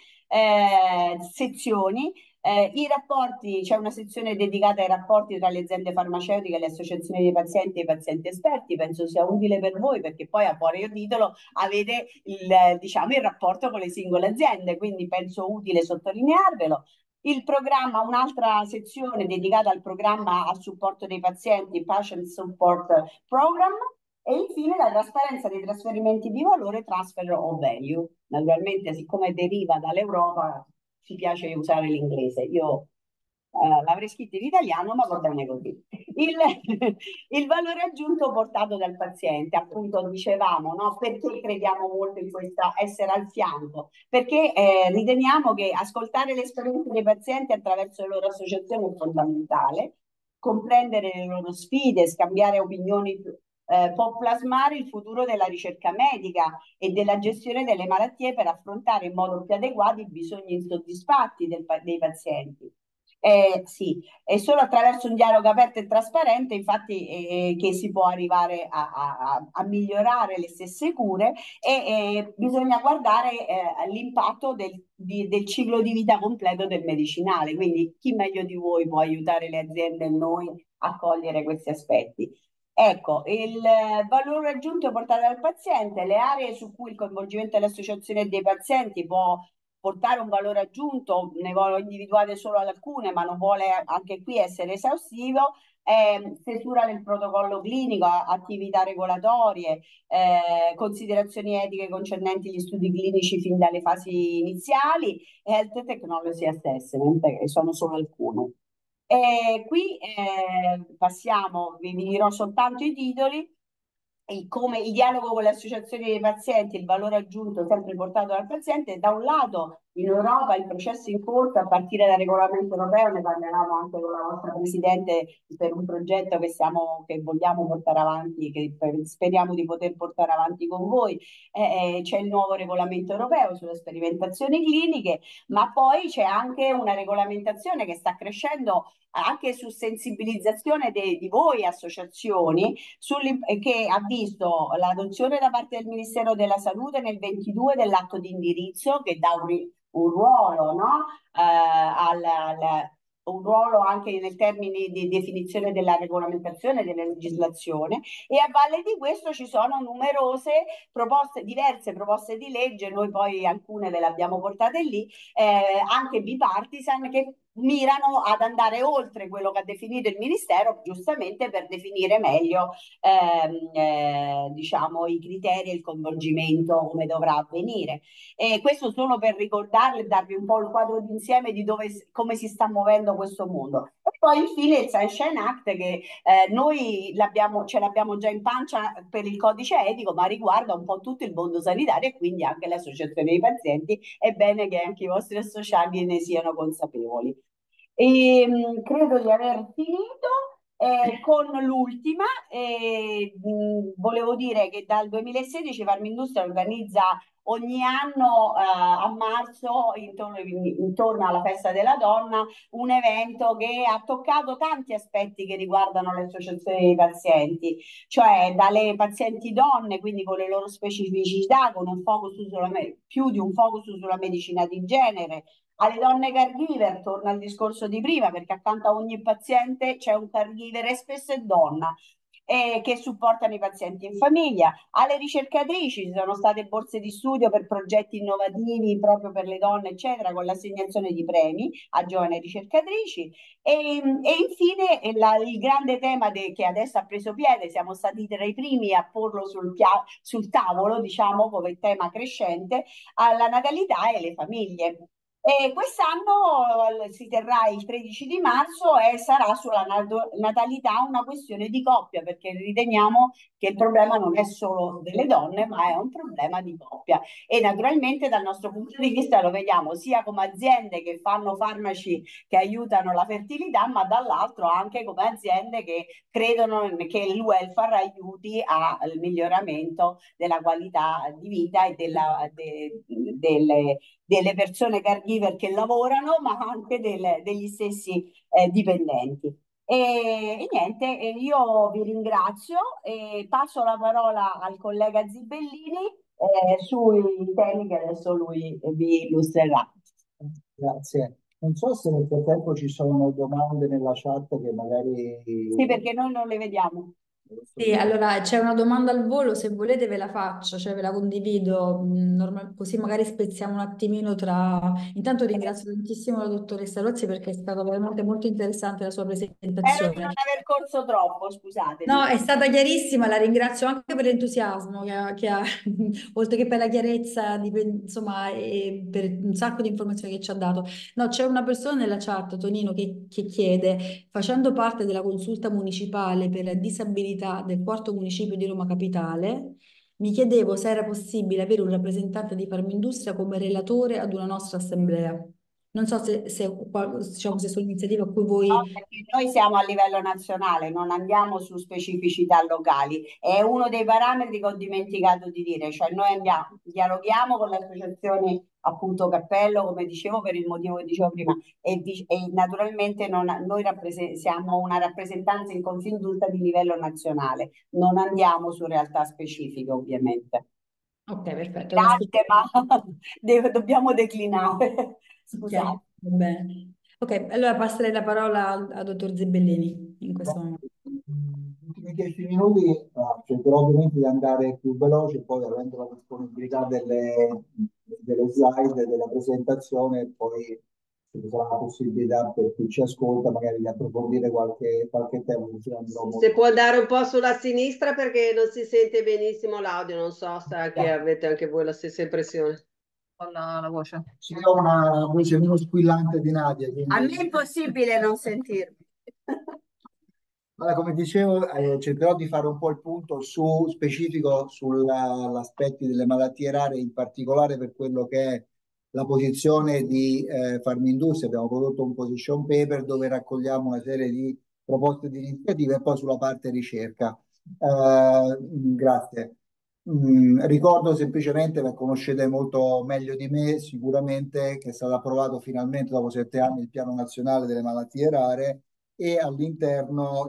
sezioni. I rapporti, c'è una sezione dedicata ai rapporti tra le aziende farmaceutiche, le associazioni dei pazienti e i pazienti esperti, penso sia utile per voi perché poi a fuori titolo avete diciamo, il rapporto con le singole aziende, quindi penso utile sottolinearvelo. Il programma, un'altra sezione dedicata al programma a supporto dei pazienti, Patient Support Program, e infine la trasparenza dei trasferimenti di valore, transfer of value. Naturalmente, siccome deriva dall'Europa, ci piace usare l'inglese. Io l'avrei scritto in italiano, ma va bene così. Il, il valore aggiunto portato dal paziente, appunto dicevamo, no? Perché crediamo molto in questa essere al fianco? Perché riteniamo che ascoltare le esperienze dei pazienti attraverso le loro associazioni è fondamentale, comprendere le loro sfide, scambiare opinioni può plasmare il futuro della ricerca medica e della gestione delle malattie per affrontare in modo più adeguato i bisogni insoddisfatti dei pazienti. Sì, è solo attraverso un dialogo aperto e trasparente, infatti, che si può arrivare a migliorare le stesse cure e bisogna guardare l'impatto del ciclo di vita completo del medicinale. Quindi chi meglio di voi può aiutare le aziende e noi a cogliere questi aspetti? Ecco, il valore aggiunto portato dal paziente, le aree su cui il coinvolgimento delle associazioni e dei pazienti può portare un valore aggiunto, ne voglio individuare solo alcune, ma non vuole anche qui essere esaustivo, stesura del protocollo clinico, attività regolatorie, considerazioni etiche concernenti gli studi clinici fin dalle fasi iniziali, health technology assessment, che sono solo alcune. Qui passiamo, vi dirò soltanto i titoli, come il dialogo con le associazioni dei pazienti, il valore aggiunto sempre portato dal paziente, da un lato in Europa il processo in corso a partire dal regolamento europeo, ne parlavamo anche con la vostra Presidente per un progetto che vogliamo portare avanti, che speriamo di poter portare avanti con voi. C'è il nuovo regolamento europeo sulle sperimentazioni cliniche, ma poi c'è anche una regolamentazione che sta crescendo anche su sensibilizzazione di voi associazioni che ha visto l'adozione da parte del Ministero della Salute nel 22 dell'atto di indirizzo che dà un ruolo, no? Un ruolo anche nel termine di definizione della regolamentazione della legislazione e a valle di questo ci sono numerose proposte, diverse proposte di legge, noi poi alcune ve le abbiamo portate lì, anche bipartisan, che mirano ad andare oltre quello che ha definito il Ministero, giustamente per definire meglio diciamo, i criteri e il coinvolgimento come dovrà avvenire. E questo solo per ricordarle e darvi un po' il quadro d'insieme di come si sta muovendo questo mondo. E poi infine il Sunshine Act che noi ce l'abbiamo già in pancia per il codice etico, ma riguarda un po' tutto il mondo sanitario e quindi anche le associazioni dei pazienti. È bene che anche i vostri associati ne siano consapevoli. Credo di aver finito con l'ultima. Volevo dire che dal 2016 Farmindustria organizza ogni anno a marzo, intorno alla festa della donna, un evento che ha toccato tanti aspetti che riguardano le associazioni dei pazienti, cioè dalle pazienti donne, quindi con le loro specificità, con un focus più di un focus sulla medicina di genere, alle donne caregiver, torna al discorso di prima, perché accanto a ogni paziente c'è un caregiver e spesso è donna, che supportano i pazienti in famiglia. Alle ricercatrici ci sono state borse di studio per progetti innovativi proprio per le donne, eccetera, con l'assegnazione di premi a giovani ricercatrici. E infine il grande tema che adesso ha preso piede, siamo stati tra i primi a porlo sul tavolo, diciamo, come tema crescente, alla natalità e le famiglie. E quest'anno si terrà il 13 di marzo e sarà sulla natalità una questione di coppia, perché riteniamo che il problema non è solo delle donne, ma è un problema di coppia. E naturalmente dal nostro punto di vista lo vediamo sia come aziende che fanno farmaci che aiutano la fertilità, ma dall'altro anche come aziende che credono che il welfare aiuti al miglioramento della qualità di vita e delle persone caregiver che lavorano, ma anche degli stessi dipendenti. E niente, io vi ringrazio e passo la parola al collega Zibellini sui temi che adesso lui vi illustrerà. Grazie. Non so se nel frattempo ci sono domande nella chat che magari... Sì, perché noi non le vediamo. Sì, allora c'è una domanda al volo, se volete ve la faccio, cioè ve la condivido, così magari spezziamo un attimino tra... Intanto ringrazio tantissimo la dottoressa Rozzi perché è stata veramente molto interessante la sua Spero di presentazione. non aver corso troppo, scusatemi. No, è stata chiarissima, la ringrazio anche per l'entusiasmo oltre che per la chiarezza, insomma, e per un sacco di informazioni che ci ha dato. No, c'è una persona nella chat, Tonino, che chiede, facendo parte della consulta municipale per la disabilità del quarto municipio di Roma Capitale, mi chiedevo se era possibile avere un rappresentante di Farmindustria come relatore ad una nostra assemblea. Non so diciamo, se sono iniziative a cui No, voi... perché noi siamo a livello nazionale, non andiamo su specificità locali. È uno dei parametri che ho dimenticato di dire, cioè noi andiamo, dialoghiamo con le associazioni, appunto Cappello, come dicevo, per il motivo che dicevo prima, e naturalmente noi siamo una rappresentanza in Confindustria di livello nazionale, non andiamo su realtà specifiche, ovviamente. Ok, perfetto. No, Grazie, ma dobbiamo declinare. ok, Scusate. va bene. Ok, allora passerei la parola al dottor Zebellini in questo momento. Ultimi 10 minuti, cercherò ovviamente di andare più veloce, poi avendo la disponibilità delle slide, della presentazione, poi ci sarà la possibilità per chi ci ascolta magari di approfondire qualche tema. Così andrò Se molto. può andare un po' sulla sinistra perché non si sente benissimo l'audio, non so se anche avete anche voi la stessa impressione. Con la voce. Sì, ho una voce meno squillante di Nadia, A me quindi... è impossibile non sentirmi. Allora, come dicevo, cercherò di fare un po' il punto specifico sull'aspetto delle malattie rare, in particolare per quello che è la posizione di Farmindustria. Abbiamo prodotto un position paper dove raccogliamo una serie di proposte di iniziative e poi sulla parte ricerca. Grazie. Ricordo semplicemente, che conoscete molto meglio di me, sicuramente che è stato approvato finalmente dopo 7 anni il Piano Nazionale delle Malattie Rare e all'interno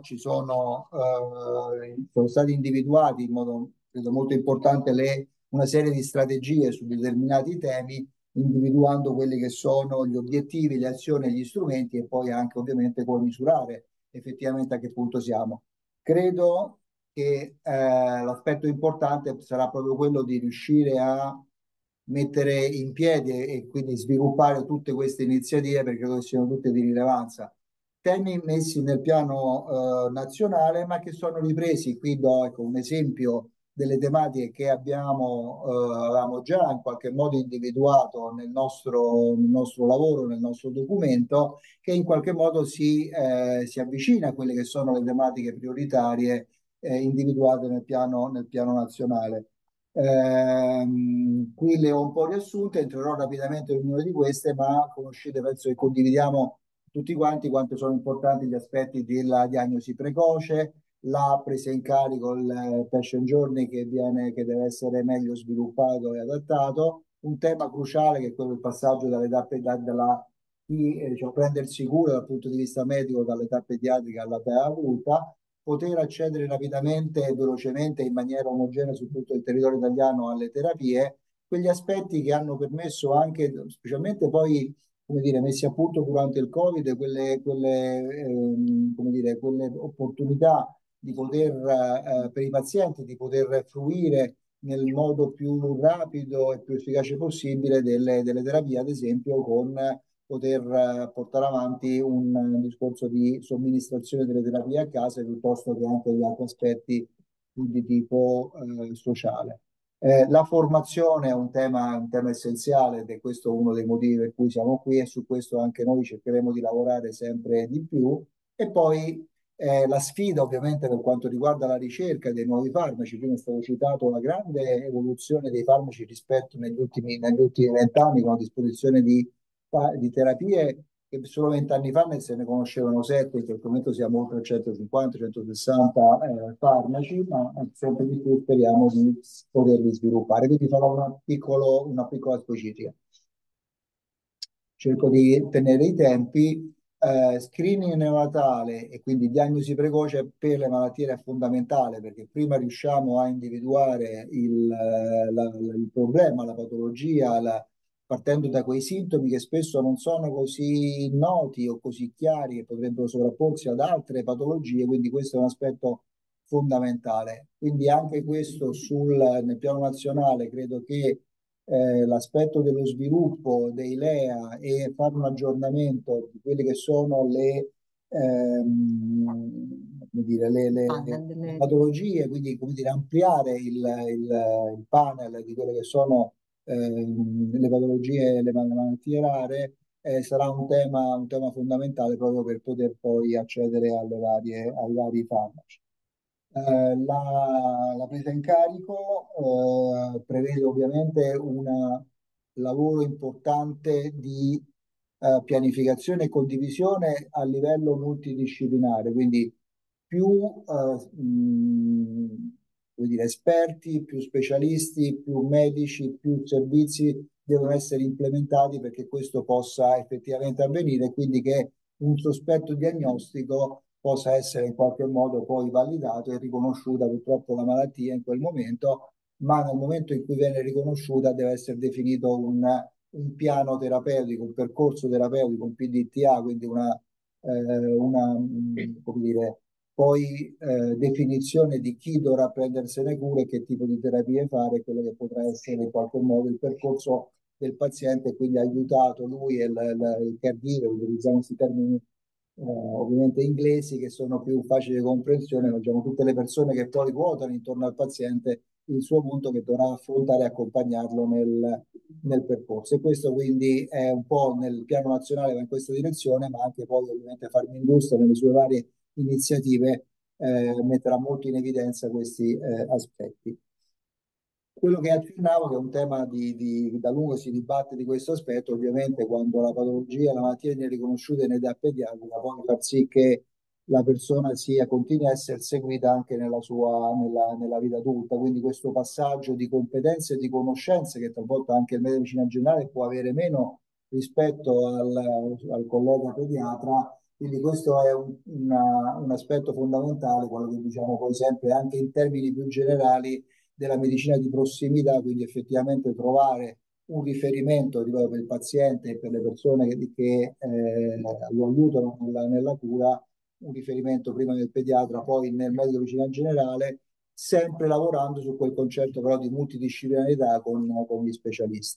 sono stati individuati in modo credo molto importante una serie di strategie su determinati temi, individuando quelli che sono gli obiettivi, le azioni e gli strumenti e poi anche ovviamente come misurare effettivamente a che punto siamo. Credo che l'aspetto importante sarà proprio quello di riuscire a mettere in piedi e quindi sviluppare tutte queste iniziative perché credo che siano tutte di rilevanza. Temi messi nel piano nazionale, ma che sono ripresi. Qui do ecco, un esempio delle tematiche che avevamo già in qualche modo individuato nel nostro lavoro, nel nostro documento, che in qualche modo si avvicina a quelle che sono le tematiche prioritarie individuate nel piano nazionale. Qui le ho un po' riassunte, entrerò rapidamente in ognuna di queste, ma conoscete, penso che condividiamo tutti quanti quanto sono importanti gli aspetti della diagnosi precoce, la presa in carico, il patient journey che deve essere meglio sviluppato e adattato, un tema cruciale che è quello del passaggio diciamo, prendersi cura dal punto di vista medico dall'età pediatrica all'età adulta, poter accedere rapidamente e velocemente in maniera omogenea su tutto il territorio italiano alle terapie, quegli aspetti che hanno permesso anche, specialmente poi, come dire, messi a punto durante il Covid, come dire, quelle opportunità di per i pazienti di poter fruire nel modo più rapido e più efficace possibile delle terapie, ad esempio con poter portare avanti un discorso di somministrazione delle terapie a casa piuttosto che anche gli altri aspetti più di tipo sociale. La formazione è un tema essenziale ed è questo uno dei motivi per cui siamo qui e su questo anche noi cercheremo di lavorare sempre di più. E poi la sfida ovviamente per quanto riguarda la ricerca dei nuovi farmaci, prima è stato citato la grande evoluzione dei farmaci rispetto negli ultimi 20 anni con la disposizione di terapie che solo 20 anni fa se ne conoscevano 7, in questo momento siamo oltre 150-160 farmaci, ma sempre di più speriamo di poterli sviluppare. Quindi farò una piccola specifica. Cerco di tenere i tempi. Screening neonatale e quindi diagnosi precoce per le malattie è fondamentale perché prima riusciamo a individuare il problema, la patologia, partendo da quei sintomi che spesso non sono così noti o così chiari e potrebbero sovrapporsi ad altre patologie, quindi questo è un aspetto fondamentale. Quindi anche questo nel piano nazionale credo che l'aspetto dello sviluppo dei LEA e fare un aggiornamento di quelle che sono come dire, le patologie, quindi come dire, ampliare il panel di quelle che sono le patologie, le malattie rare, sarà un tema fondamentale proprio per poter poi accedere ai vari farmaci. La presa in carico prevede ovviamente un lavoro importante di pianificazione e condivisione a livello multidisciplinare, quindi più come dire, esperti, più specialisti, più medici, più servizi devono essere implementati perché questo possa effettivamente avvenire, quindi che un sospetto diagnostico possa essere in qualche modo poi validato e riconosciuta purtroppo la malattia in quel momento, ma nel momento in cui viene riconosciuta deve essere definito un piano terapeutico, un percorso terapeutico, un PDTA, quindi come dire, poi definizione di chi dovrà prendersene cura e che tipo di terapie fare, quello che potrà essere in qualche modo il percorso del paziente, quindi ha aiutato lui e il caregiver, utilizziamo questi termini ovviamente inglesi che sono più facili di comprensione, ma diciamo tutte le persone che poi ruotano intorno al paziente il suo punto che dovrà affrontare e accompagnarlo nel percorso. E questo quindi è un po' nel piano nazionale va in questa direzione, ma anche poi ovviamente Farmindustria nelle sue varie iniziative metterà molto in evidenza questi aspetti. Quello che accennavo, che è un tema da lungo si dibatte di questo aspetto, ovviamente quando la patologia, la malattia viene riconosciuta in età pediatrica, può far sì che la persona continui a essere seguita anche nella vita adulta. Quindi questo passaggio di competenze e di conoscenze che talvolta anche il medicina generale può avere meno rispetto al collega pediatra. Quindi questo è un aspetto fondamentale, quello che diciamo poi sempre anche in termini più generali della medicina di prossimità, quindi effettivamente trovare un riferimento per il paziente e per le persone che lo aiutano nella cura, un riferimento prima del pediatra, poi nel medico vicino generale, sempre lavorando su quel concetto però di multidisciplinarità con gli specialisti.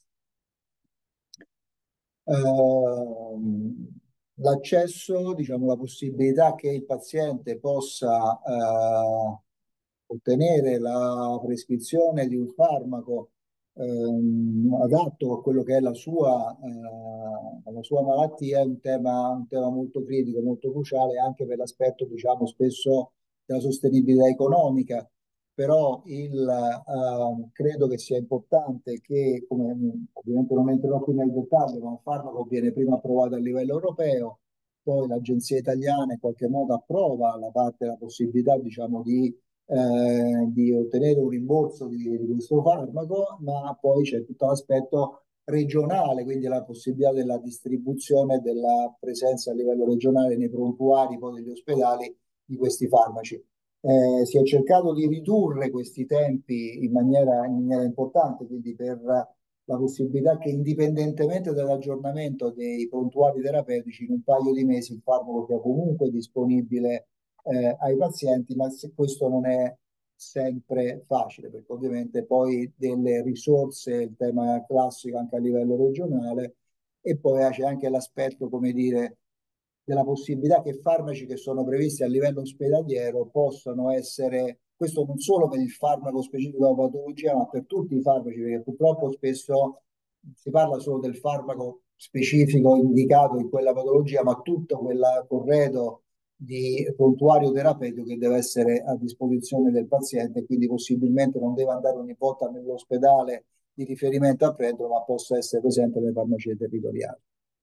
L'accesso, diciamo, la possibilità che il paziente possa ottenere la prescrizione di un farmaco adatto a quello che è la sua malattia è un tema molto critico, molto cruciale anche per l'aspetto, diciamo, spesso della sostenibilità economica. Però credo che sia importante che, ovviamente non entrerò qui nel dettaglio, ma un farmaco viene prima approvato a livello europeo, poi l'agenzia italiana in qualche modo approva la possibilità, diciamo, di ottenere un rimborso di questo farmaco, ma poi c'è tutto l'aspetto regionale, quindi la possibilità della distribuzione, della presenza a livello regionale nei prontuari, poi degli ospedali di questi farmaci. Si è cercato di ridurre questi tempi in maniera importante, quindi per la possibilità che indipendentemente dall'aggiornamento dei prontuari terapeutici in un paio di mesi il farmaco sia comunque disponibile ai pazienti, ma questo non è sempre facile, perché ovviamente poi delle risorse, il tema classico anche a livello regionale, e poi c'è anche l'aspetto, come dire, della possibilità che farmaci che sono previsti a livello ospedaliero possano essere, questo non solo per il farmaco specifico della patologia, ma per tutti i farmaci, perché purtroppo spesso si parla solo del farmaco specifico indicato in quella patologia, ma tutto quel corredo di prontuario terapeutico che deve essere a disposizione del paziente, quindi possibilmente non deve andare ogni volta nell'ospedale di riferimento a prendere, ma possa essere presente nelle farmacie territoriali.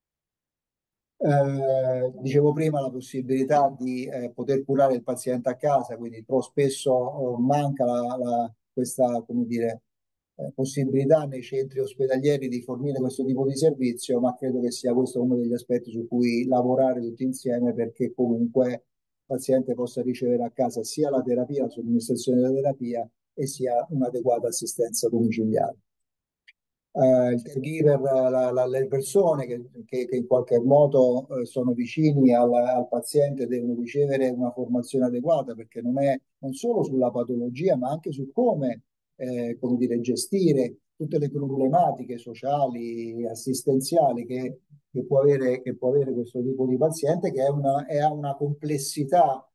Dicevo prima la possibilità di poter curare il paziente a casa, quindi però spesso manca questa, come dire, possibilità nei centri ospedalieri di fornire questo tipo di servizio, ma credo che sia questo uno degli aspetti su cui lavorare tutti insieme perché comunque il paziente possa ricevere a casa sia la terapia, la somministrazione della terapia e sia un'adeguata assistenza domiciliare. Il caregiver, le persone che in qualche modo sono vicini al paziente devono ricevere una formazione adeguata perché non solo sulla patologia ma anche su come dire, gestire tutte le problematiche sociali, assistenziali che può avere questo tipo di paziente che ha una complessità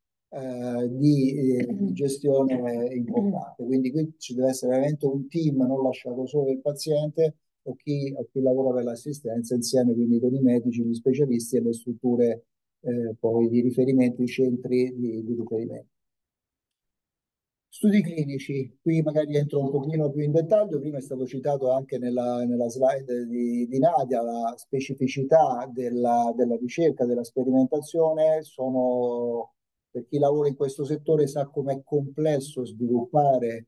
di gestione importante. Quindi qui ci deve essere veramente un team non lasciato solo del paziente o chi lavora per l'assistenza insieme quindi con i medici, gli specialisti e le strutture poi di riferimento, i centri di riferimento. Studi clinici, qui magari entro un pochino più in dettaglio, prima è stato citato anche nella slide di Nadia, la specificità della ricerca, della sperimentazione, per chi lavora in questo settore sa com'è complesso sviluppare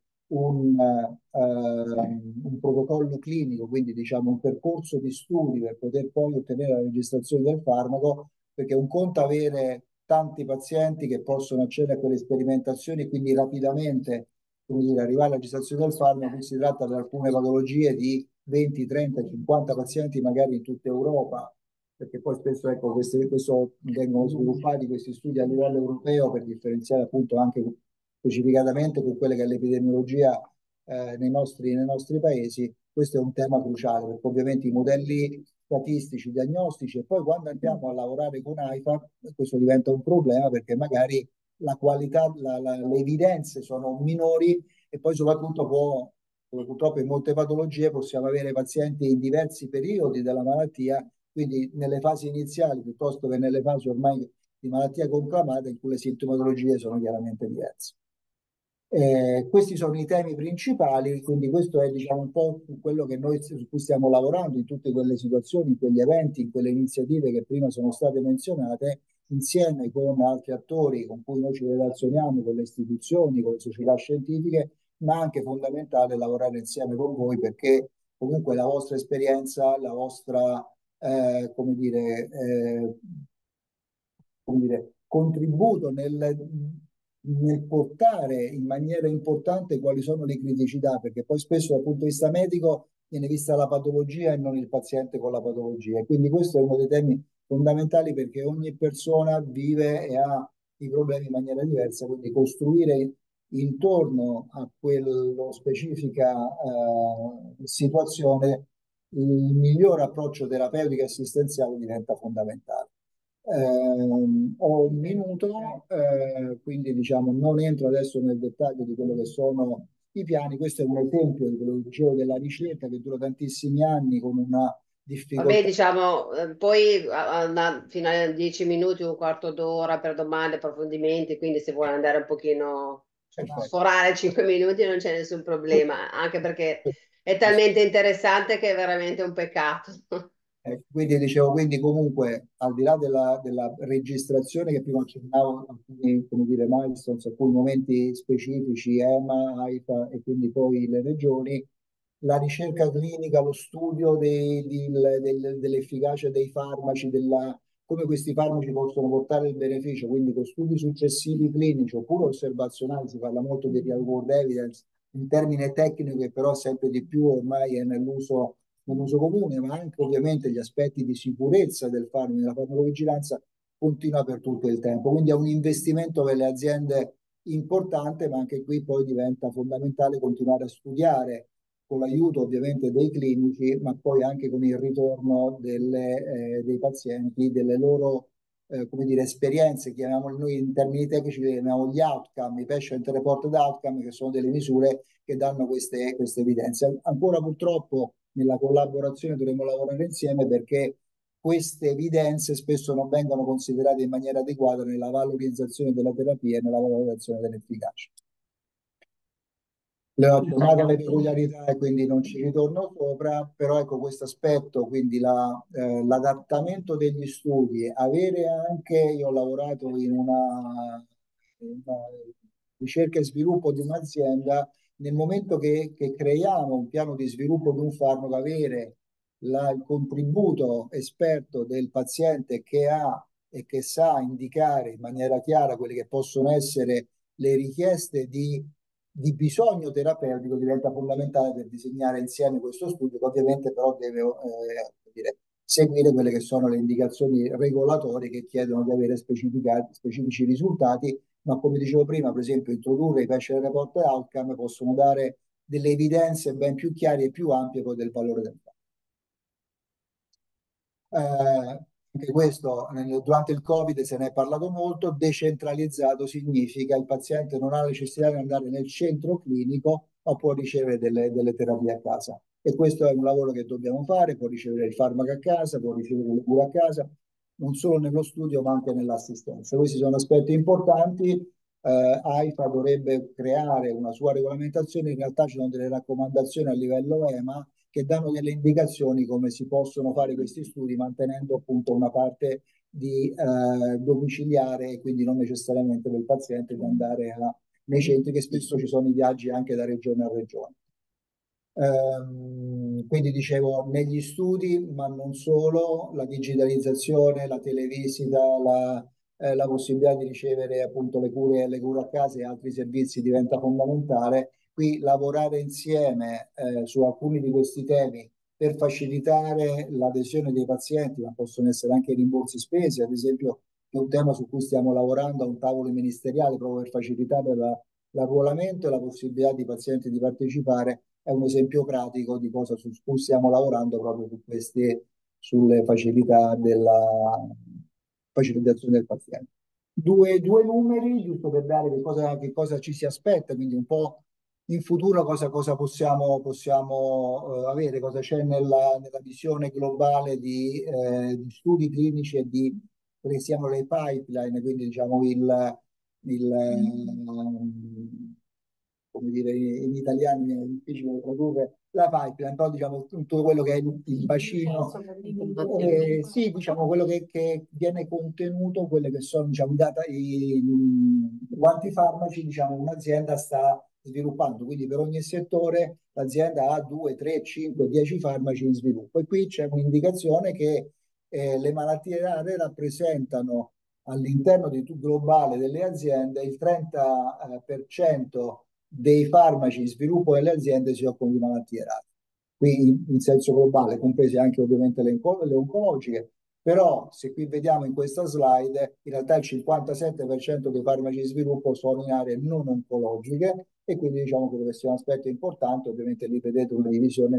un protocollo clinico, quindi diciamo un percorso di studi per poter poi ottenere la registrazione del farmaco, perché un conto avere tanti pazienti che possono accedere a quelle sperimentazioni e quindi rapidamente, come dire, arrivare alla registrazione del farmaco. Qui si tratta per alcune patologie di 20, 30, 50 pazienti magari in tutta Europa, perché poi spesso ecco, questo vengono sviluppati questi studi a livello europeo per differenziare appunto anche specificatamente con quelle che è l'epidemiologia nei nostri paesi. Questo è un tema cruciale, perché ovviamente i modelli statistici, diagnostici, e poi quando andiamo a lavorare con AIFA, questo diventa un problema perché magari la qualità, le evidenze sono minori e poi soprattutto come purtroppo in molte patologie possiamo avere pazienti in diversi periodi della malattia, quindi nelle fasi iniziali piuttosto che nelle fasi ormai di malattia conclamata in cui le sintomatologie sono chiaramente diverse. Questi sono i temi principali, quindi questo è diciamo un po' quello che noi su cui stiamo lavorando in tutte quelle situazioni, in quegli eventi, in quelle iniziative che prima sono state menzionate, insieme con altri attori con cui noi ci relazioniamo, con le istituzioni, con le società scientifiche, ma anche fondamentale lavorare insieme con voi perché comunque la vostra esperienza, la vostra, come dire, contributo nel portare in maniera importante quali sono le criticità, perché poi spesso dal punto di vista medico viene vista la patologia e non il paziente con la patologia. E quindi questo è uno dei temi fondamentali perché ogni persona vive e ha i problemi in maniera diversa, quindi costruire intorno a quello specifica situazione il miglior approccio terapeutico e assistenziale diventa fondamentale. Ho un minuto, quindi diciamo non entro adesso nel dettaglio di quello che sono i piani. Questo è un esempio di quello che dicevo della ricerca che dura tantissimi anni con una Vabbè, difficoltà. diciamo, poi fino a 10 minuti, un quarto d'ora per domande, approfondimenti, quindi se vuole andare un pochino Perfetto. sforare 5 minuti non c'è nessun problema, anche perché è talmente interessante che è veramente un peccato. Quindi dicevo, quindi comunque al di là della registrazione che prima accennavo, alcuni come dire, milestones, alcuni momenti specifici, EMA, AIFA e quindi poi le regioni, la ricerca clinica, lo studio dell'efficacia dei farmaci, come questi farmaci possono portare il beneficio, quindi con studi successivi clinici oppure osservazionali, si parla molto di real world evidence, un termine tecnico che però sempre di più ormai è nell'uso comune, ma anche ovviamente gli aspetti di sicurezza del farmaco, della farmacovigilanza, continua per tutto il tempo. Quindi è un investimento per le aziende importante, ma anche qui poi diventa fondamentale continuare a studiare con l'aiuto ovviamente dei clinici, ma poi anche con il ritorno dei pazienti, delle loro come dire, esperienze, chiamiamole noi in termini tecnici, le chiamiamo gli outcome, i patient reported outcome, che sono delle misure che danno queste evidenze. Ancora purtroppo nella collaborazione dovremo lavorare insieme perché queste evidenze spesso non vengono considerate in maniera adeguata nella valorizzazione della terapia e nella valorizzazione dell'efficacia. Le ho accennato le peculiarità e quindi non ci ritorno sopra, però ecco questo aspetto, quindi l'adattamento degli studi, avere anche, io ho lavorato in una ricerca e sviluppo di un'azienda, nel momento che creiamo un piano di sviluppo di un farmaco, avere il contributo esperto del paziente che ha e che sa indicare in maniera chiara quelle che possono essere le richieste di bisogno terapeutico diventa fondamentale per disegnare insieme questo studio, che ovviamente però deve dire, seguire quelle che sono le indicazioni regolatorie che chiedono di avere specifici risultati, ma come dicevo prima, per esempio, introdurre i patient reported outcome possono dare delle evidenze ben più chiare e più ampie poi del valore del fatto. Anche questo durante il Covid se ne è parlato molto, decentralizzato significa il paziente non ha necessità di andare nel centro clinico ma può ricevere delle terapie a casa. E questo è un lavoro che dobbiamo fare, può ricevere il farmaco a casa, può ricevere le cure a casa, non solo nello studio ma anche nell'assistenza. Questi sono aspetti importanti. AIFA dovrebbe creare una sua regolamentazione. In realtà ci sono delle raccomandazioni a livello EMA che danno delle indicazioni come si possono fare questi studi mantenendo appunto una parte di domiciliare, e quindi non necessariamente per il paziente di andare nei centri, che spesso ci sono i viaggi anche da regione a regione. Quindi dicevo, negli studi, ma non solo, la digitalizzazione, la televisita, la possibilità di ricevere appunto le cure a casa e altri servizi diventa fondamentale. Qui lavorare insieme su alcuni di questi temi per facilitare l'adesione dei pazienti, ma possono essere anche rimborsi spesi, ad esempio, è un tema su cui stiamo lavorando a un tavolo ministeriale proprio per facilitare l'arruolamento e la possibilità di pazienti di partecipare. È un esempio pratico di cosa su cui stiamo lavorando proprio su sulle facilità della facilitazione del paziente. Due numeri, giusto per dare che cosa ci si aspetta, quindi un po' in futuro cosa possiamo avere, cosa c'è nella visione globale di studi clinici e di quelle che siano le pipeline, quindi diciamo come dire in italiano è difficile tradurre la pipeline, però diciamo tutto quello che è il bacino, sì, diciamo quello che viene contenuto, quelle che sono diciamo, quanti farmaci diciamo, un'azienda sta sviluppando, quindi per ogni settore l'azienda ha 2, 3, 5, 10 farmaci in sviluppo, e qui c'è un'indicazione che le malattie rare rappresentano all'interno globale delle aziende il 30% dei farmaci in sviluppo delle aziende si occupano di malattie rare. Qui in senso globale, comprese anche ovviamente le oncologiche, però se qui vediamo in questa slide, in realtà il 57% dei farmaci in sviluppo sono in aree non oncologiche, e quindi diciamo che questo è un aspetto importante. Ovviamente lì vedete una divisione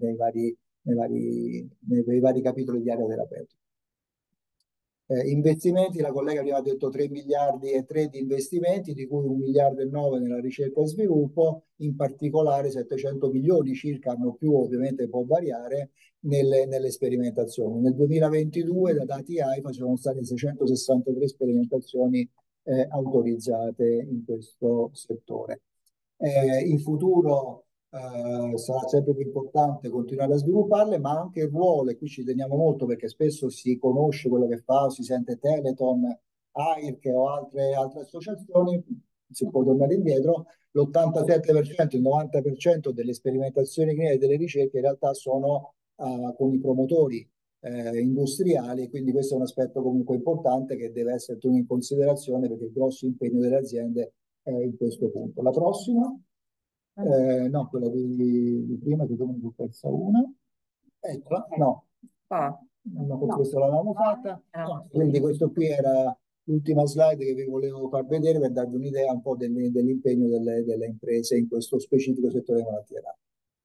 nei vari capitoli di area terapeutica. Investimenti, la collega prima ha detto 3 miliardi e 3 di investimenti, di cui 1 miliardo e 9 nella ricerca e sviluppo, in particolare 700 milioni circa, hanno più ovviamente può variare, nelle sperimentazioni. Nel 2022 da dati AIFA ci sono state 663 sperimentazioni autorizzate in questo settore. In futuro sarà sempre più importante continuare a svilupparle, ma anche il ruolo, e qui ci teniamo molto perché spesso si conosce quello che fa, si sente Teleton, AIRC o altre associazioni, si può tornare indietro, l'87%, il 90% delle sperimentazioni cliniche e delle ricerche in realtà sono con i promotori industriali, quindi questo è un aspetto comunque importante che deve essere tenuto in considerazione, perché il grosso impegno delle aziende è in questo punto. La prossima? No, quella di prima, che come ho persa una. Eccola, no. No, questa l'avevamo fatta. No. Quindi questo qui era l'ultima slide che vi volevo far vedere per darvi un'idea un po' dell'impegno delle imprese in questo specifico settore malattie rare.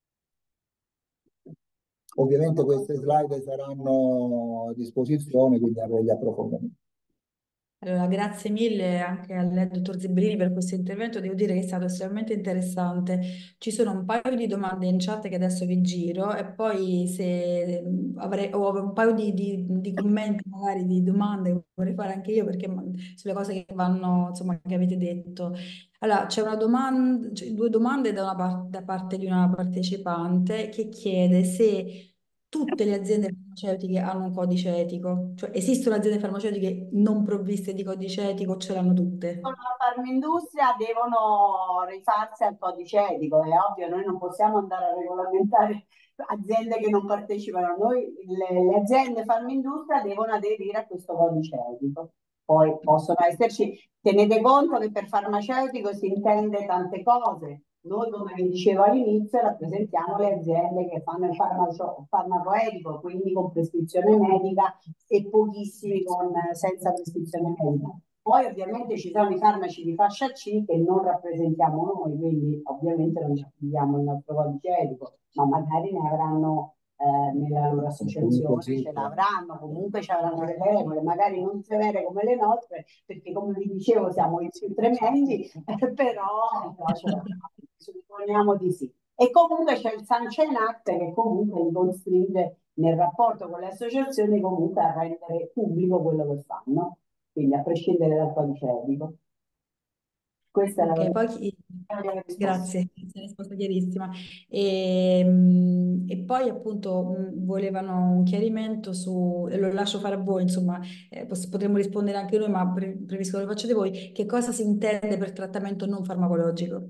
Ovviamente queste slide saranno a disposizione, quindi avrei gli approfondimenti. Allora, grazie mille anche al dottor Zebrini per questo intervento, devo dire che è stato estremamente interessante. Ci sono un paio di domande in chat che adesso vi giro, e poi se ho un paio di commenti, magari di domande che vorrei fare anche io, perché sulle cose che vanno, insomma, che avete detto. Allora, c'è una domanda, due domande da parte di una partecipante che chiede se tutte le aziende farmaceutiche hanno un codice etico, cioè esistono aziende farmaceutiche non provviste di codice etico, ce l'hanno tutte. La farmaindustria devono rifarsi al codice etico, è ovvio, noi non possiamo andare a regolamentare aziende che non partecipano, le aziende farmaindustria devono aderire a questo codice etico. Poi possono esserci, tenete conto che per farmaceutico si intende tante cose. Noi, come vi dicevo all'inizio, rappresentiamo le aziende che fanno il farmaco etico, quindi con prescrizione medica, e pochissimi senza prescrizione medica. Poi ovviamente ci sono i farmaci di fascia C che non rappresentiamo noi, quindi ovviamente non ci applichiamo il nostro codice etico, ma magari ne avranno nella loro associazione, ce l'avranno, comunque ci avranno le regole, magari non severe come le nostre, perché come vi dicevo siamo i più tremendi, però ce l'avranno, supponiamo di sì. E comunque c'è il Sunshine Act che comunque li costringe nel rapporto con le associazioni comunque a rendere pubblico quello che fanno, quindi a prescindere dal codice etico. Questa è la Ok, verità. poi Spero di aver risposto. grazie, questa è una risposta chiarissima. E poi appunto volevano un chiarimento su, e lo lascio fare a voi, insomma, potremmo rispondere anche noi, ma preferisco che lo facciate voi, che cosa si intende per trattamento non farmacologico?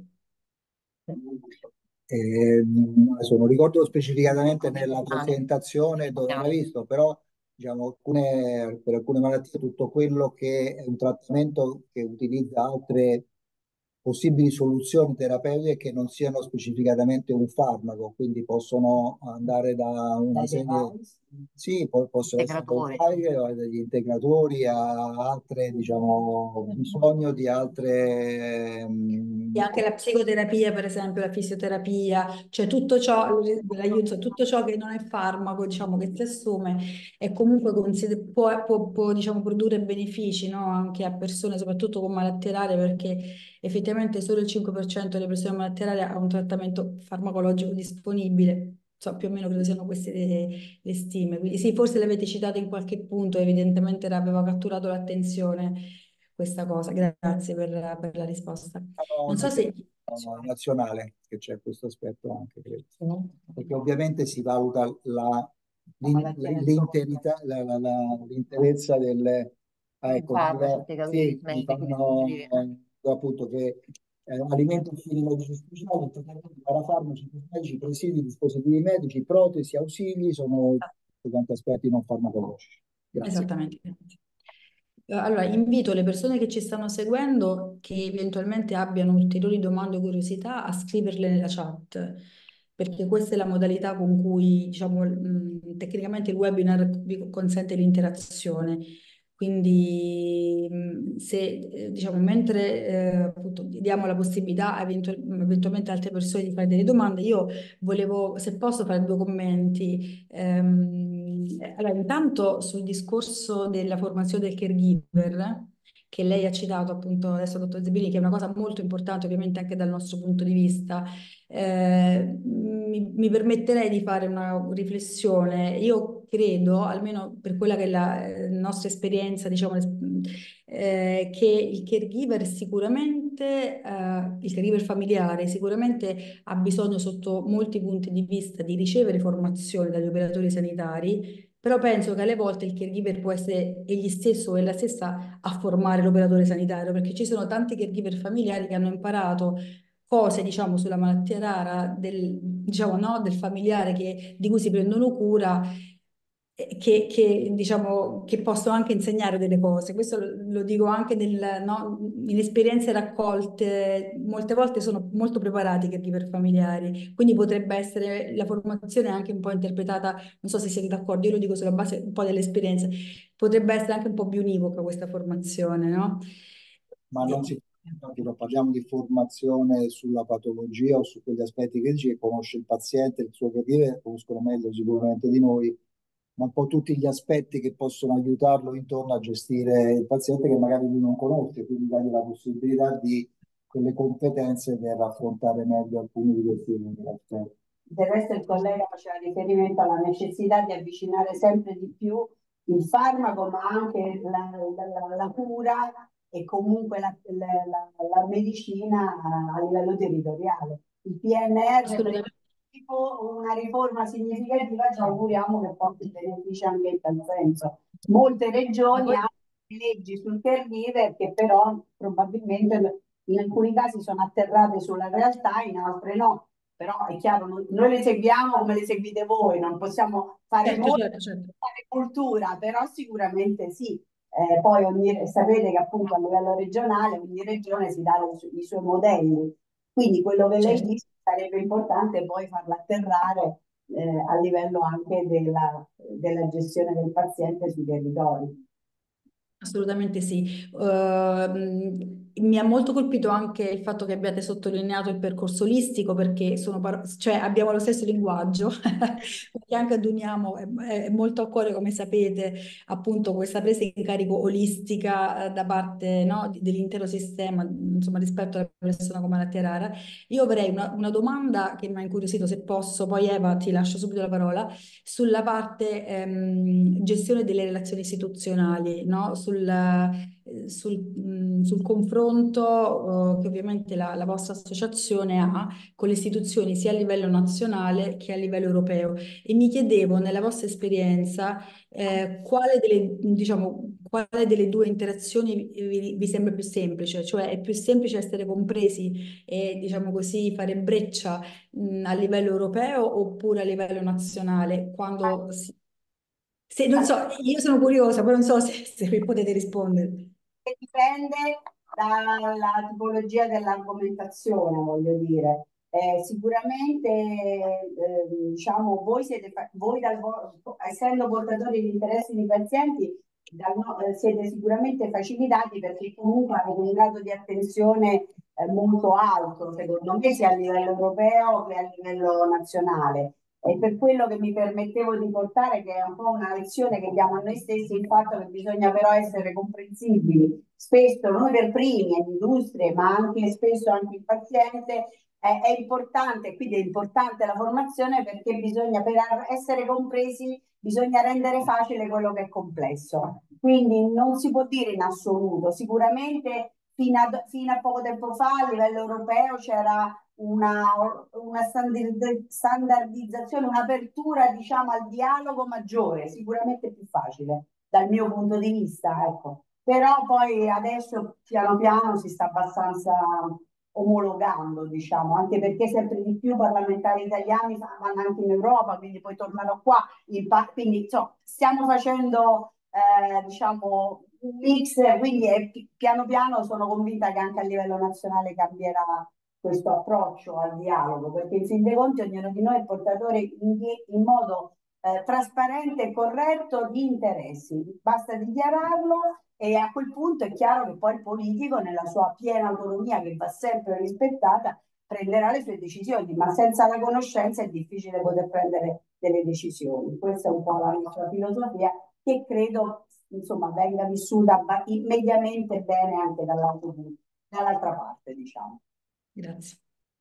Adesso non ricordo specificatamente nella presentazione dove era visto, però diciamo, per alcune malattie tutto quello che è un trattamento che utilizza altre possibili soluzioni terapeutiche che non siano specificatamente un farmaco, quindi possono andare da una serie, sì, possono essere device, o degli integratori a altre, diciamo, bisogno di altre, E anche la psicoterapia, per esempio, la fisioterapia, cioè tutto ciò, l'aiuto, tutto ciò che non è farmaco, diciamo, che si assume e comunque può, diciamo, produrre benefici, no? Anche a persone, soprattutto con malattie rare, perché effettivamente solo il 5% delle persone con malattie rare ha un trattamento farmacologico disponibile. So, più o meno credo siano queste le stime. Quindi sì, forse le avete citate in qualche punto, evidentemente aveva catturato l'attenzione questa cosa. Grazie per la risposta. Non so se... nazionale, che c'è questo aspetto anche, credo. Perché ovviamente si valuta l'interità, l'interezza del... ecco, sì, mi fanno appunto che alimenti fini medici speciali, parafarmaci, cosmetici, presidi, dispositivi medici, protesi, ausili, sono tanti aspetti non farmacologici. Grazie. Esattamente. Allora, invito le persone che ci stanno seguendo, che eventualmente abbiano ulteriori domande o curiosità, a scriverle nella chat, perché questa è la modalità con cui, diciamo, tecnicamente il webinar vi consente l'interazione. Quindi, se, diciamo, mentre appunto, diamo la possibilità a eventualmente altre persone di fare delle domande, io volevo, se posso, fare due commenti. Allora, intanto sul discorso della formazione del caregiver, che lei ha citato appunto adesso, dottor Zebini, che è una cosa molto importante ovviamente anche dal nostro punto di vista, mi permetterei di fare una riflessione. Io credo, almeno per quella che è la nostra esperienza, diciamo, che il caregiver sicuramente, il caregiver familiare sicuramente ha bisogno sotto molti punti di vista di ricevere formazione dagli operatori sanitari, però penso che alle volte il caregiver può essere egli stesso o ella stessa a formare l'operatore sanitario, perché ci sono tanti caregiver familiari che hanno imparato cose, diciamo, sulla malattia rara diciamo, no, del familiare di cui si prendono cura, diciamo, che possono anche insegnare delle cose. Questo lo dico anche no, in esperienze raccolte, molte volte sono molto preparati i caregiver familiari, quindi potrebbe essere la formazione anche un po' interpretata, non so se siete d'accordo, io lo dico sulla base un po' dell'esperienza, potrebbe essere anche un po' più univoca questa formazione, no? Ma non si infatti non parliamo di formazione sulla patologia o su quegli aspetti critici che conosce il paziente, il suo capire, conoscono meglio sicuramente di noi, ma un po' tutti gli aspetti che possono aiutarlo intorno a gestire il paziente che magari lui non conosce, quindi dargli la possibilità di quelle competenze per affrontare meglio alcuni di questi aspetti. Del resto il collega faceva riferimento alla necessità di avvicinare sempre di più il farmaco, ma anche la cura e comunque la medicina a livello territoriale. Il PNR per Assolutamente. tipo una riforma significativa, ci auguriamo che porti benefici anche in tal senso. Molte Ma regioni poi hanno leggi sul caregiver che però probabilmente in alcuni casi sono atterrate sulla realtà, in altre no. Però è chiaro, noi le seguiamo come le seguite voi, non possiamo fare certo, molto, certo, certo. fare cultura, però sicuramente sì. Poi sapete che appunto a livello regionale ogni regione si dà i suoi modelli, quindi quello che lei Certo. dice sarebbe importante poi farlo atterrare a livello anche della gestione del paziente sui territori. Assolutamente sì. Mi ha molto colpito anche il fatto che abbiate sottolineato il percorso olistico perché cioè abbiamo lo stesso linguaggio, perché anche ad Uniamo è molto a cuore, come sapete, appunto questa presa in carico olistica da parte, no, dell'intero sistema, insomma, rispetto alla persona con malattia rara. Io avrei una domanda che mi ha incuriosito, se posso, poi Eva ti lascio subito la parola, sulla parte gestione delle relazioni istituzionali, no? sul confronto che ovviamente la vostra associazione ha con le istituzioni sia a livello nazionale che a livello europeo. E mi chiedevo, nella vostra esperienza, quale delle due interazioni vi sembra più semplice? Cioè è più semplice essere compresi e, diciamo così, fare breccia a livello europeo oppure a livello nazionale? Non so, io sono curiosa, poi non so se vi potete rispondere. Dipende dalla tipologia dell'argomentazione, voglio dire. Sicuramente, diciamo, essendo portatori di interessi di pazienti, siete sicuramente facilitati perché comunque avete un grado di attenzione molto alto, secondo me, sia a livello europeo che a livello nazionale. E per quello che mi permettevo di portare, che è un po' una lezione che diamo a noi stessi, il fatto che bisogna però essere comprensibili. Spesso noi per primi, le industrie, ma anche spesso anche il paziente, è importante, quindi è importante la formazione perché bisogna, per essere compresi, bisogna rendere facile quello che è complesso. Quindi non si può dire in assoluto, sicuramente fino a poco tempo fa a livello europeo c'era una standardizzazione, un'apertura, diciamo, al dialogo maggiore, sicuramente più facile dal mio punto di vista, ecco. Però poi adesso piano piano si sta abbastanza omologando, diciamo, anche perché sempre di più parlamentari italiani vanno anche in Europa, quindi poi tornano qua. Quindi insomma, stiamo facendo, diciamo, un mix, quindi piano piano sono convinta che anche a livello nazionale cambierà questo approccio al dialogo, perché in fin dei conti ognuno di noi è portatore in modo trasparente e corretto di interessi, basta dichiararlo e a quel punto è chiaro che poi il politico, nella sua piena autonomia che va sempre rispettata, prenderà le sue decisioni, ma senza la conoscenza è difficile poter prendere delle decisioni. Questa è un po' la nostra filosofia che credo, insomma, venga vissuta mediamente bene anche dall'altra parte, diciamo. Grazie.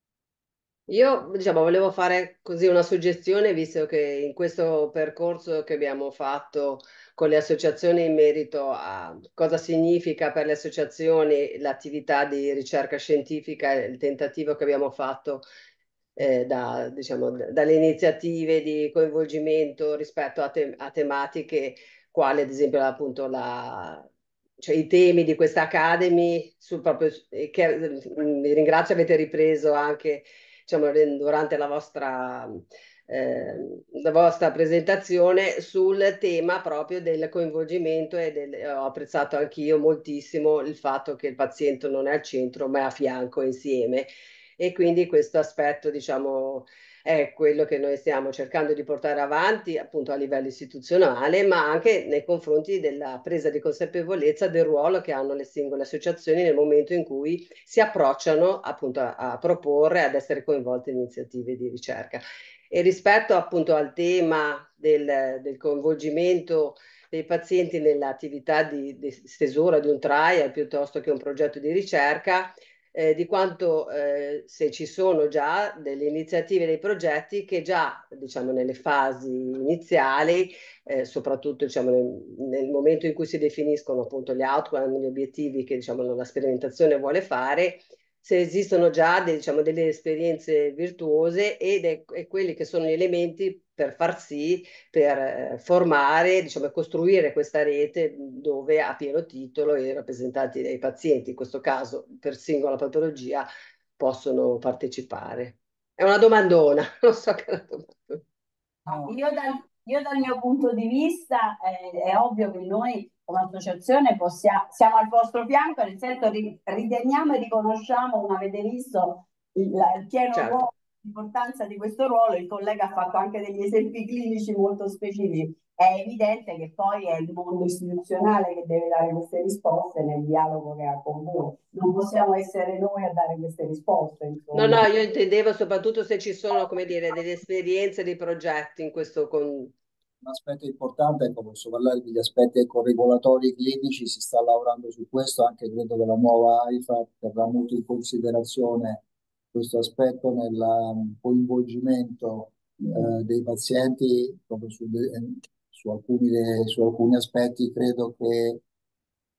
Io, diciamo, volevo fare così una suggestione, visto che in questo percorso che abbiamo fatto con le associazioni in merito a cosa significa per le associazioni l'attività di ricerca scientifica, il tentativo che abbiamo fatto diciamo, dalle iniziative di coinvolgimento rispetto a tematiche quali ad esempio appunto cioè, i temi di questa Academy, vi ringrazio, avete ripreso anche diciamo, durante la vostra presentazione sul tema proprio del coinvolgimento ho apprezzato anch'io moltissimo il fatto che il paziente non è al centro ma è a fianco insieme e quindi questo aspetto diciamo è quello che noi stiamo cercando di portare avanti appunto a livello istituzionale, ma anche nei confronti della presa di consapevolezza del ruolo che hanno le singole associazioni nel momento in cui si approcciano appunto a proporre, ad essere coinvolte in iniziative di ricerca. E rispetto appunto al tema del coinvolgimento dei pazienti nell'attività di stesura di un trial piuttosto che un progetto di ricerca, di quanto se ci sono già delle iniziative, dei progetti che già diciamo nelle fasi iniziali, soprattutto diciamo nel momento in cui si definiscono appunto gli outcome, gli obiettivi che diciamo la sperimentazione vuole fare, se esistono già diciamo, delle esperienze virtuose e quelli che sono gli elementi per far sì, per formare, diciamo, e costruire questa rete dove a pieno titolo i rappresentanti dei pazienti, in questo caso per singola patologia, possono partecipare. È una domandona, non so che è una domandona. Io dal mio punto di vista è ovvio che noi come associazione siamo al vostro fianco, nel senso riteniamo e riconosciamo, come avete visto, il pieno Certo. ruolo, l'importanza di questo ruolo. Il collega ha fatto anche degli esempi clinici molto specifici. È evidente che poi è il mondo istituzionale che deve dare queste risposte nel dialogo che ha con voi. Non possiamo essere noi a dare queste risposte, No, insomma. no, io intendevo soprattutto se ci sono, come dire, delle esperienze, dei progetti in questo Un aspetto importante, ecco, posso parlare degli aspetti ecco, regolatori clinici, si sta lavorando su questo, anche credo che la nuova AIFA terrà molto in considerazione questo aspetto nel coinvolgimento dei pazienti proprio su alcuni aspetti. Credo che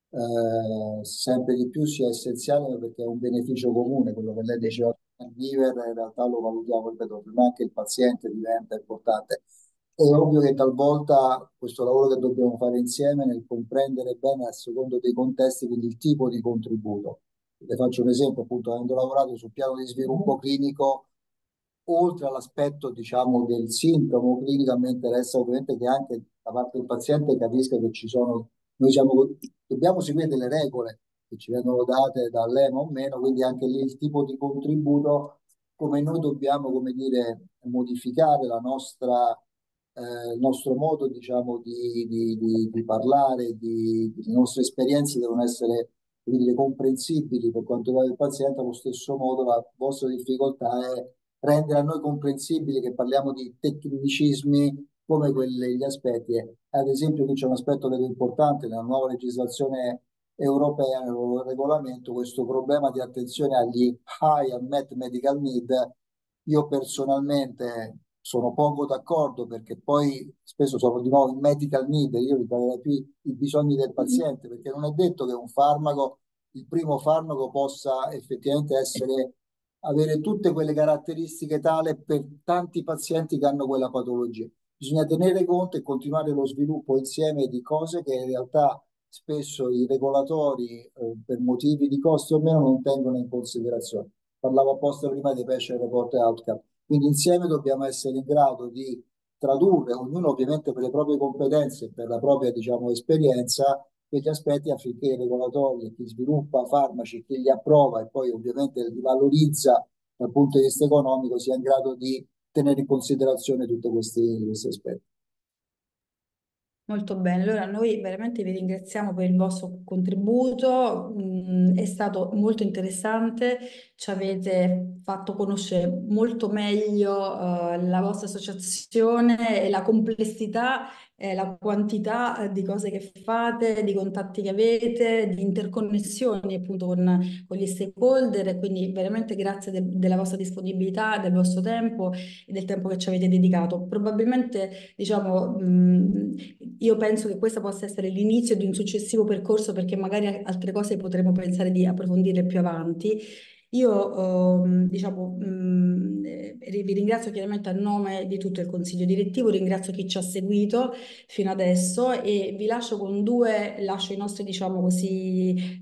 sempre di più sia essenziale perché è un beneficio comune, quello che lei diceva, il vivere in realtà lo valutiamo, ripeto, prima anche il paziente diventa importante. È ovvio che talvolta questo lavoro che dobbiamo fare insieme nel comprendere bene a secondo dei contesti, quindi il tipo di contributo. Le faccio un esempio, appunto, avendo lavorato sul piano di sviluppo clinico, oltre all'aspetto, diciamo, del sintomo clinico, a me interessa ovviamente che anche da parte del paziente capisca che ci sono, noi siamo, dobbiamo seguire delle regole che ci vengono date dall'EMA o meno, quindi anche lì il tipo di contributo, come noi dobbiamo, come dire, modificare la nostra, il nostro modo, diciamo, di parlare, le nostre esperienze devono essere, come dire, comprensibili per quanto riguarda il paziente. Allo stesso modo la vostra difficoltà è rendere a noi comprensibili che parliamo di tecnicismi come quelli, gli aspetti. Ad esempio, qui c'è un aspetto vedo importante nella nuova legislazione europea, nel nuovo regolamento, questo problema di attenzione agli high unmet medical need. Io personalmente sono poco d'accordo perché poi spesso sono di nuovo in medical need, io riparlerei più i bisogni del paziente, perché non è detto che un farmaco, il primo farmaco possa effettivamente essere avere tutte quelle caratteristiche tale per tanti pazienti che hanno quella patologia. Bisogna tenere conto e continuare lo sviluppo insieme di cose che in realtà spesso i regolatori, per motivi di costi o meno, non tengono in considerazione. Parlavo apposta prima dei patient report outcome. Quindi insieme dobbiamo essere in grado di tradurre, ognuno ovviamente per le proprie competenze e per la propria, diciamo, esperienza, quegli aspetti affinché i regolatori, chi sviluppa farmaci, chi li approva e poi ovviamente li valorizza dal punto di vista economico sia in grado di tenere in considerazione tutti questi aspetti. Molto bene, allora noi veramente vi ringraziamo per il vostro contributo, è stato molto interessante, ci avete fatto conoscere molto meglio la vostra associazione e la complessità e la quantità di cose che fate, di contatti che avete, di interconnessioni appunto con gli stakeholder, e quindi veramente grazie della vostra disponibilità, del vostro tempo e del tempo che ci avete dedicato. Probabilmente, diciamo, io penso che questo possa essere l'inizio di un successivo percorso, perché magari altre cose potremo pensare di approfondire più avanti. Io, diciamo, vi ringrazio chiaramente a nome di tutto il consiglio direttivo, ringrazio chi ci ha seguito fino adesso e vi lascio con lascio i nostri, diciamo così,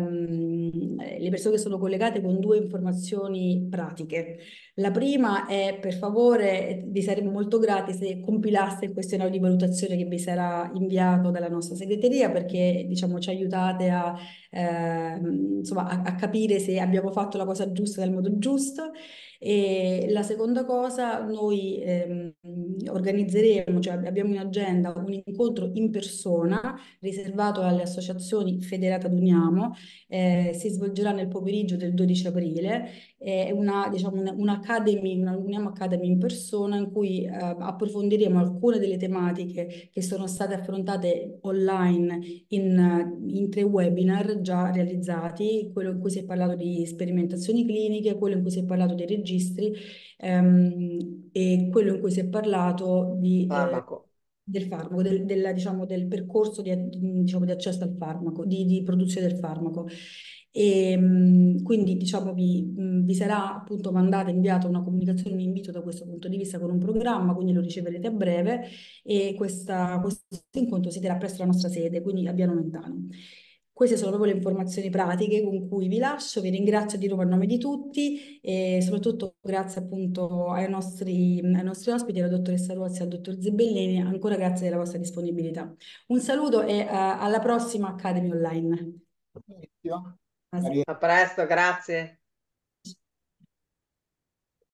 le persone che sono collegate con due informazioni pratiche. La prima è, per favore, vi saremo molto grati se compilaste il questionario di valutazione che vi sarà inviato dalla nostra segreteria, perché diciamo ci aiutate insomma, a capire se abbiamo fatto la cosa giusta nel modo giusto. E la seconda cosa, noi organizzeremo, cioè abbiamo in agenda un incontro in persona riservato alle associazioni federate ad Uniamo, si svolgerà nel pomeriggio del 12 aprile, è una, diciamo, un'academy, una Uniamo Academy in persona in cui approfondiremo alcune delle tematiche che sono state affrontate online in 3 webinar già realizzati, quello in cui si è parlato di sperimentazioni cliniche, quello in cui si è parlato dei registri e quello in cui si è parlato Farmaco. del farmaco, diciamo, del percorso diciamo, di accesso al farmaco, di produzione del farmaco. E, quindi diciamo vi sarà appunto mandata, inviata una comunicazione, un invito da questo punto di vista con un programma, quindi lo riceverete a breve e questo incontro si terrà presso la nostra sede, quindi a Biano Mentano. Queste sono proprio le informazioni pratiche con cui vi lascio, vi ringrazio di nuovo a nome di tutti e soprattutto grazie appunto ai nostri ospiti, alla dottoressa Ruozzi e al dottor Zibellini, ancora grazie della vostra disponibilità. Un saluto e alla prossima Academy Online. Benissimo. A presto, grazie.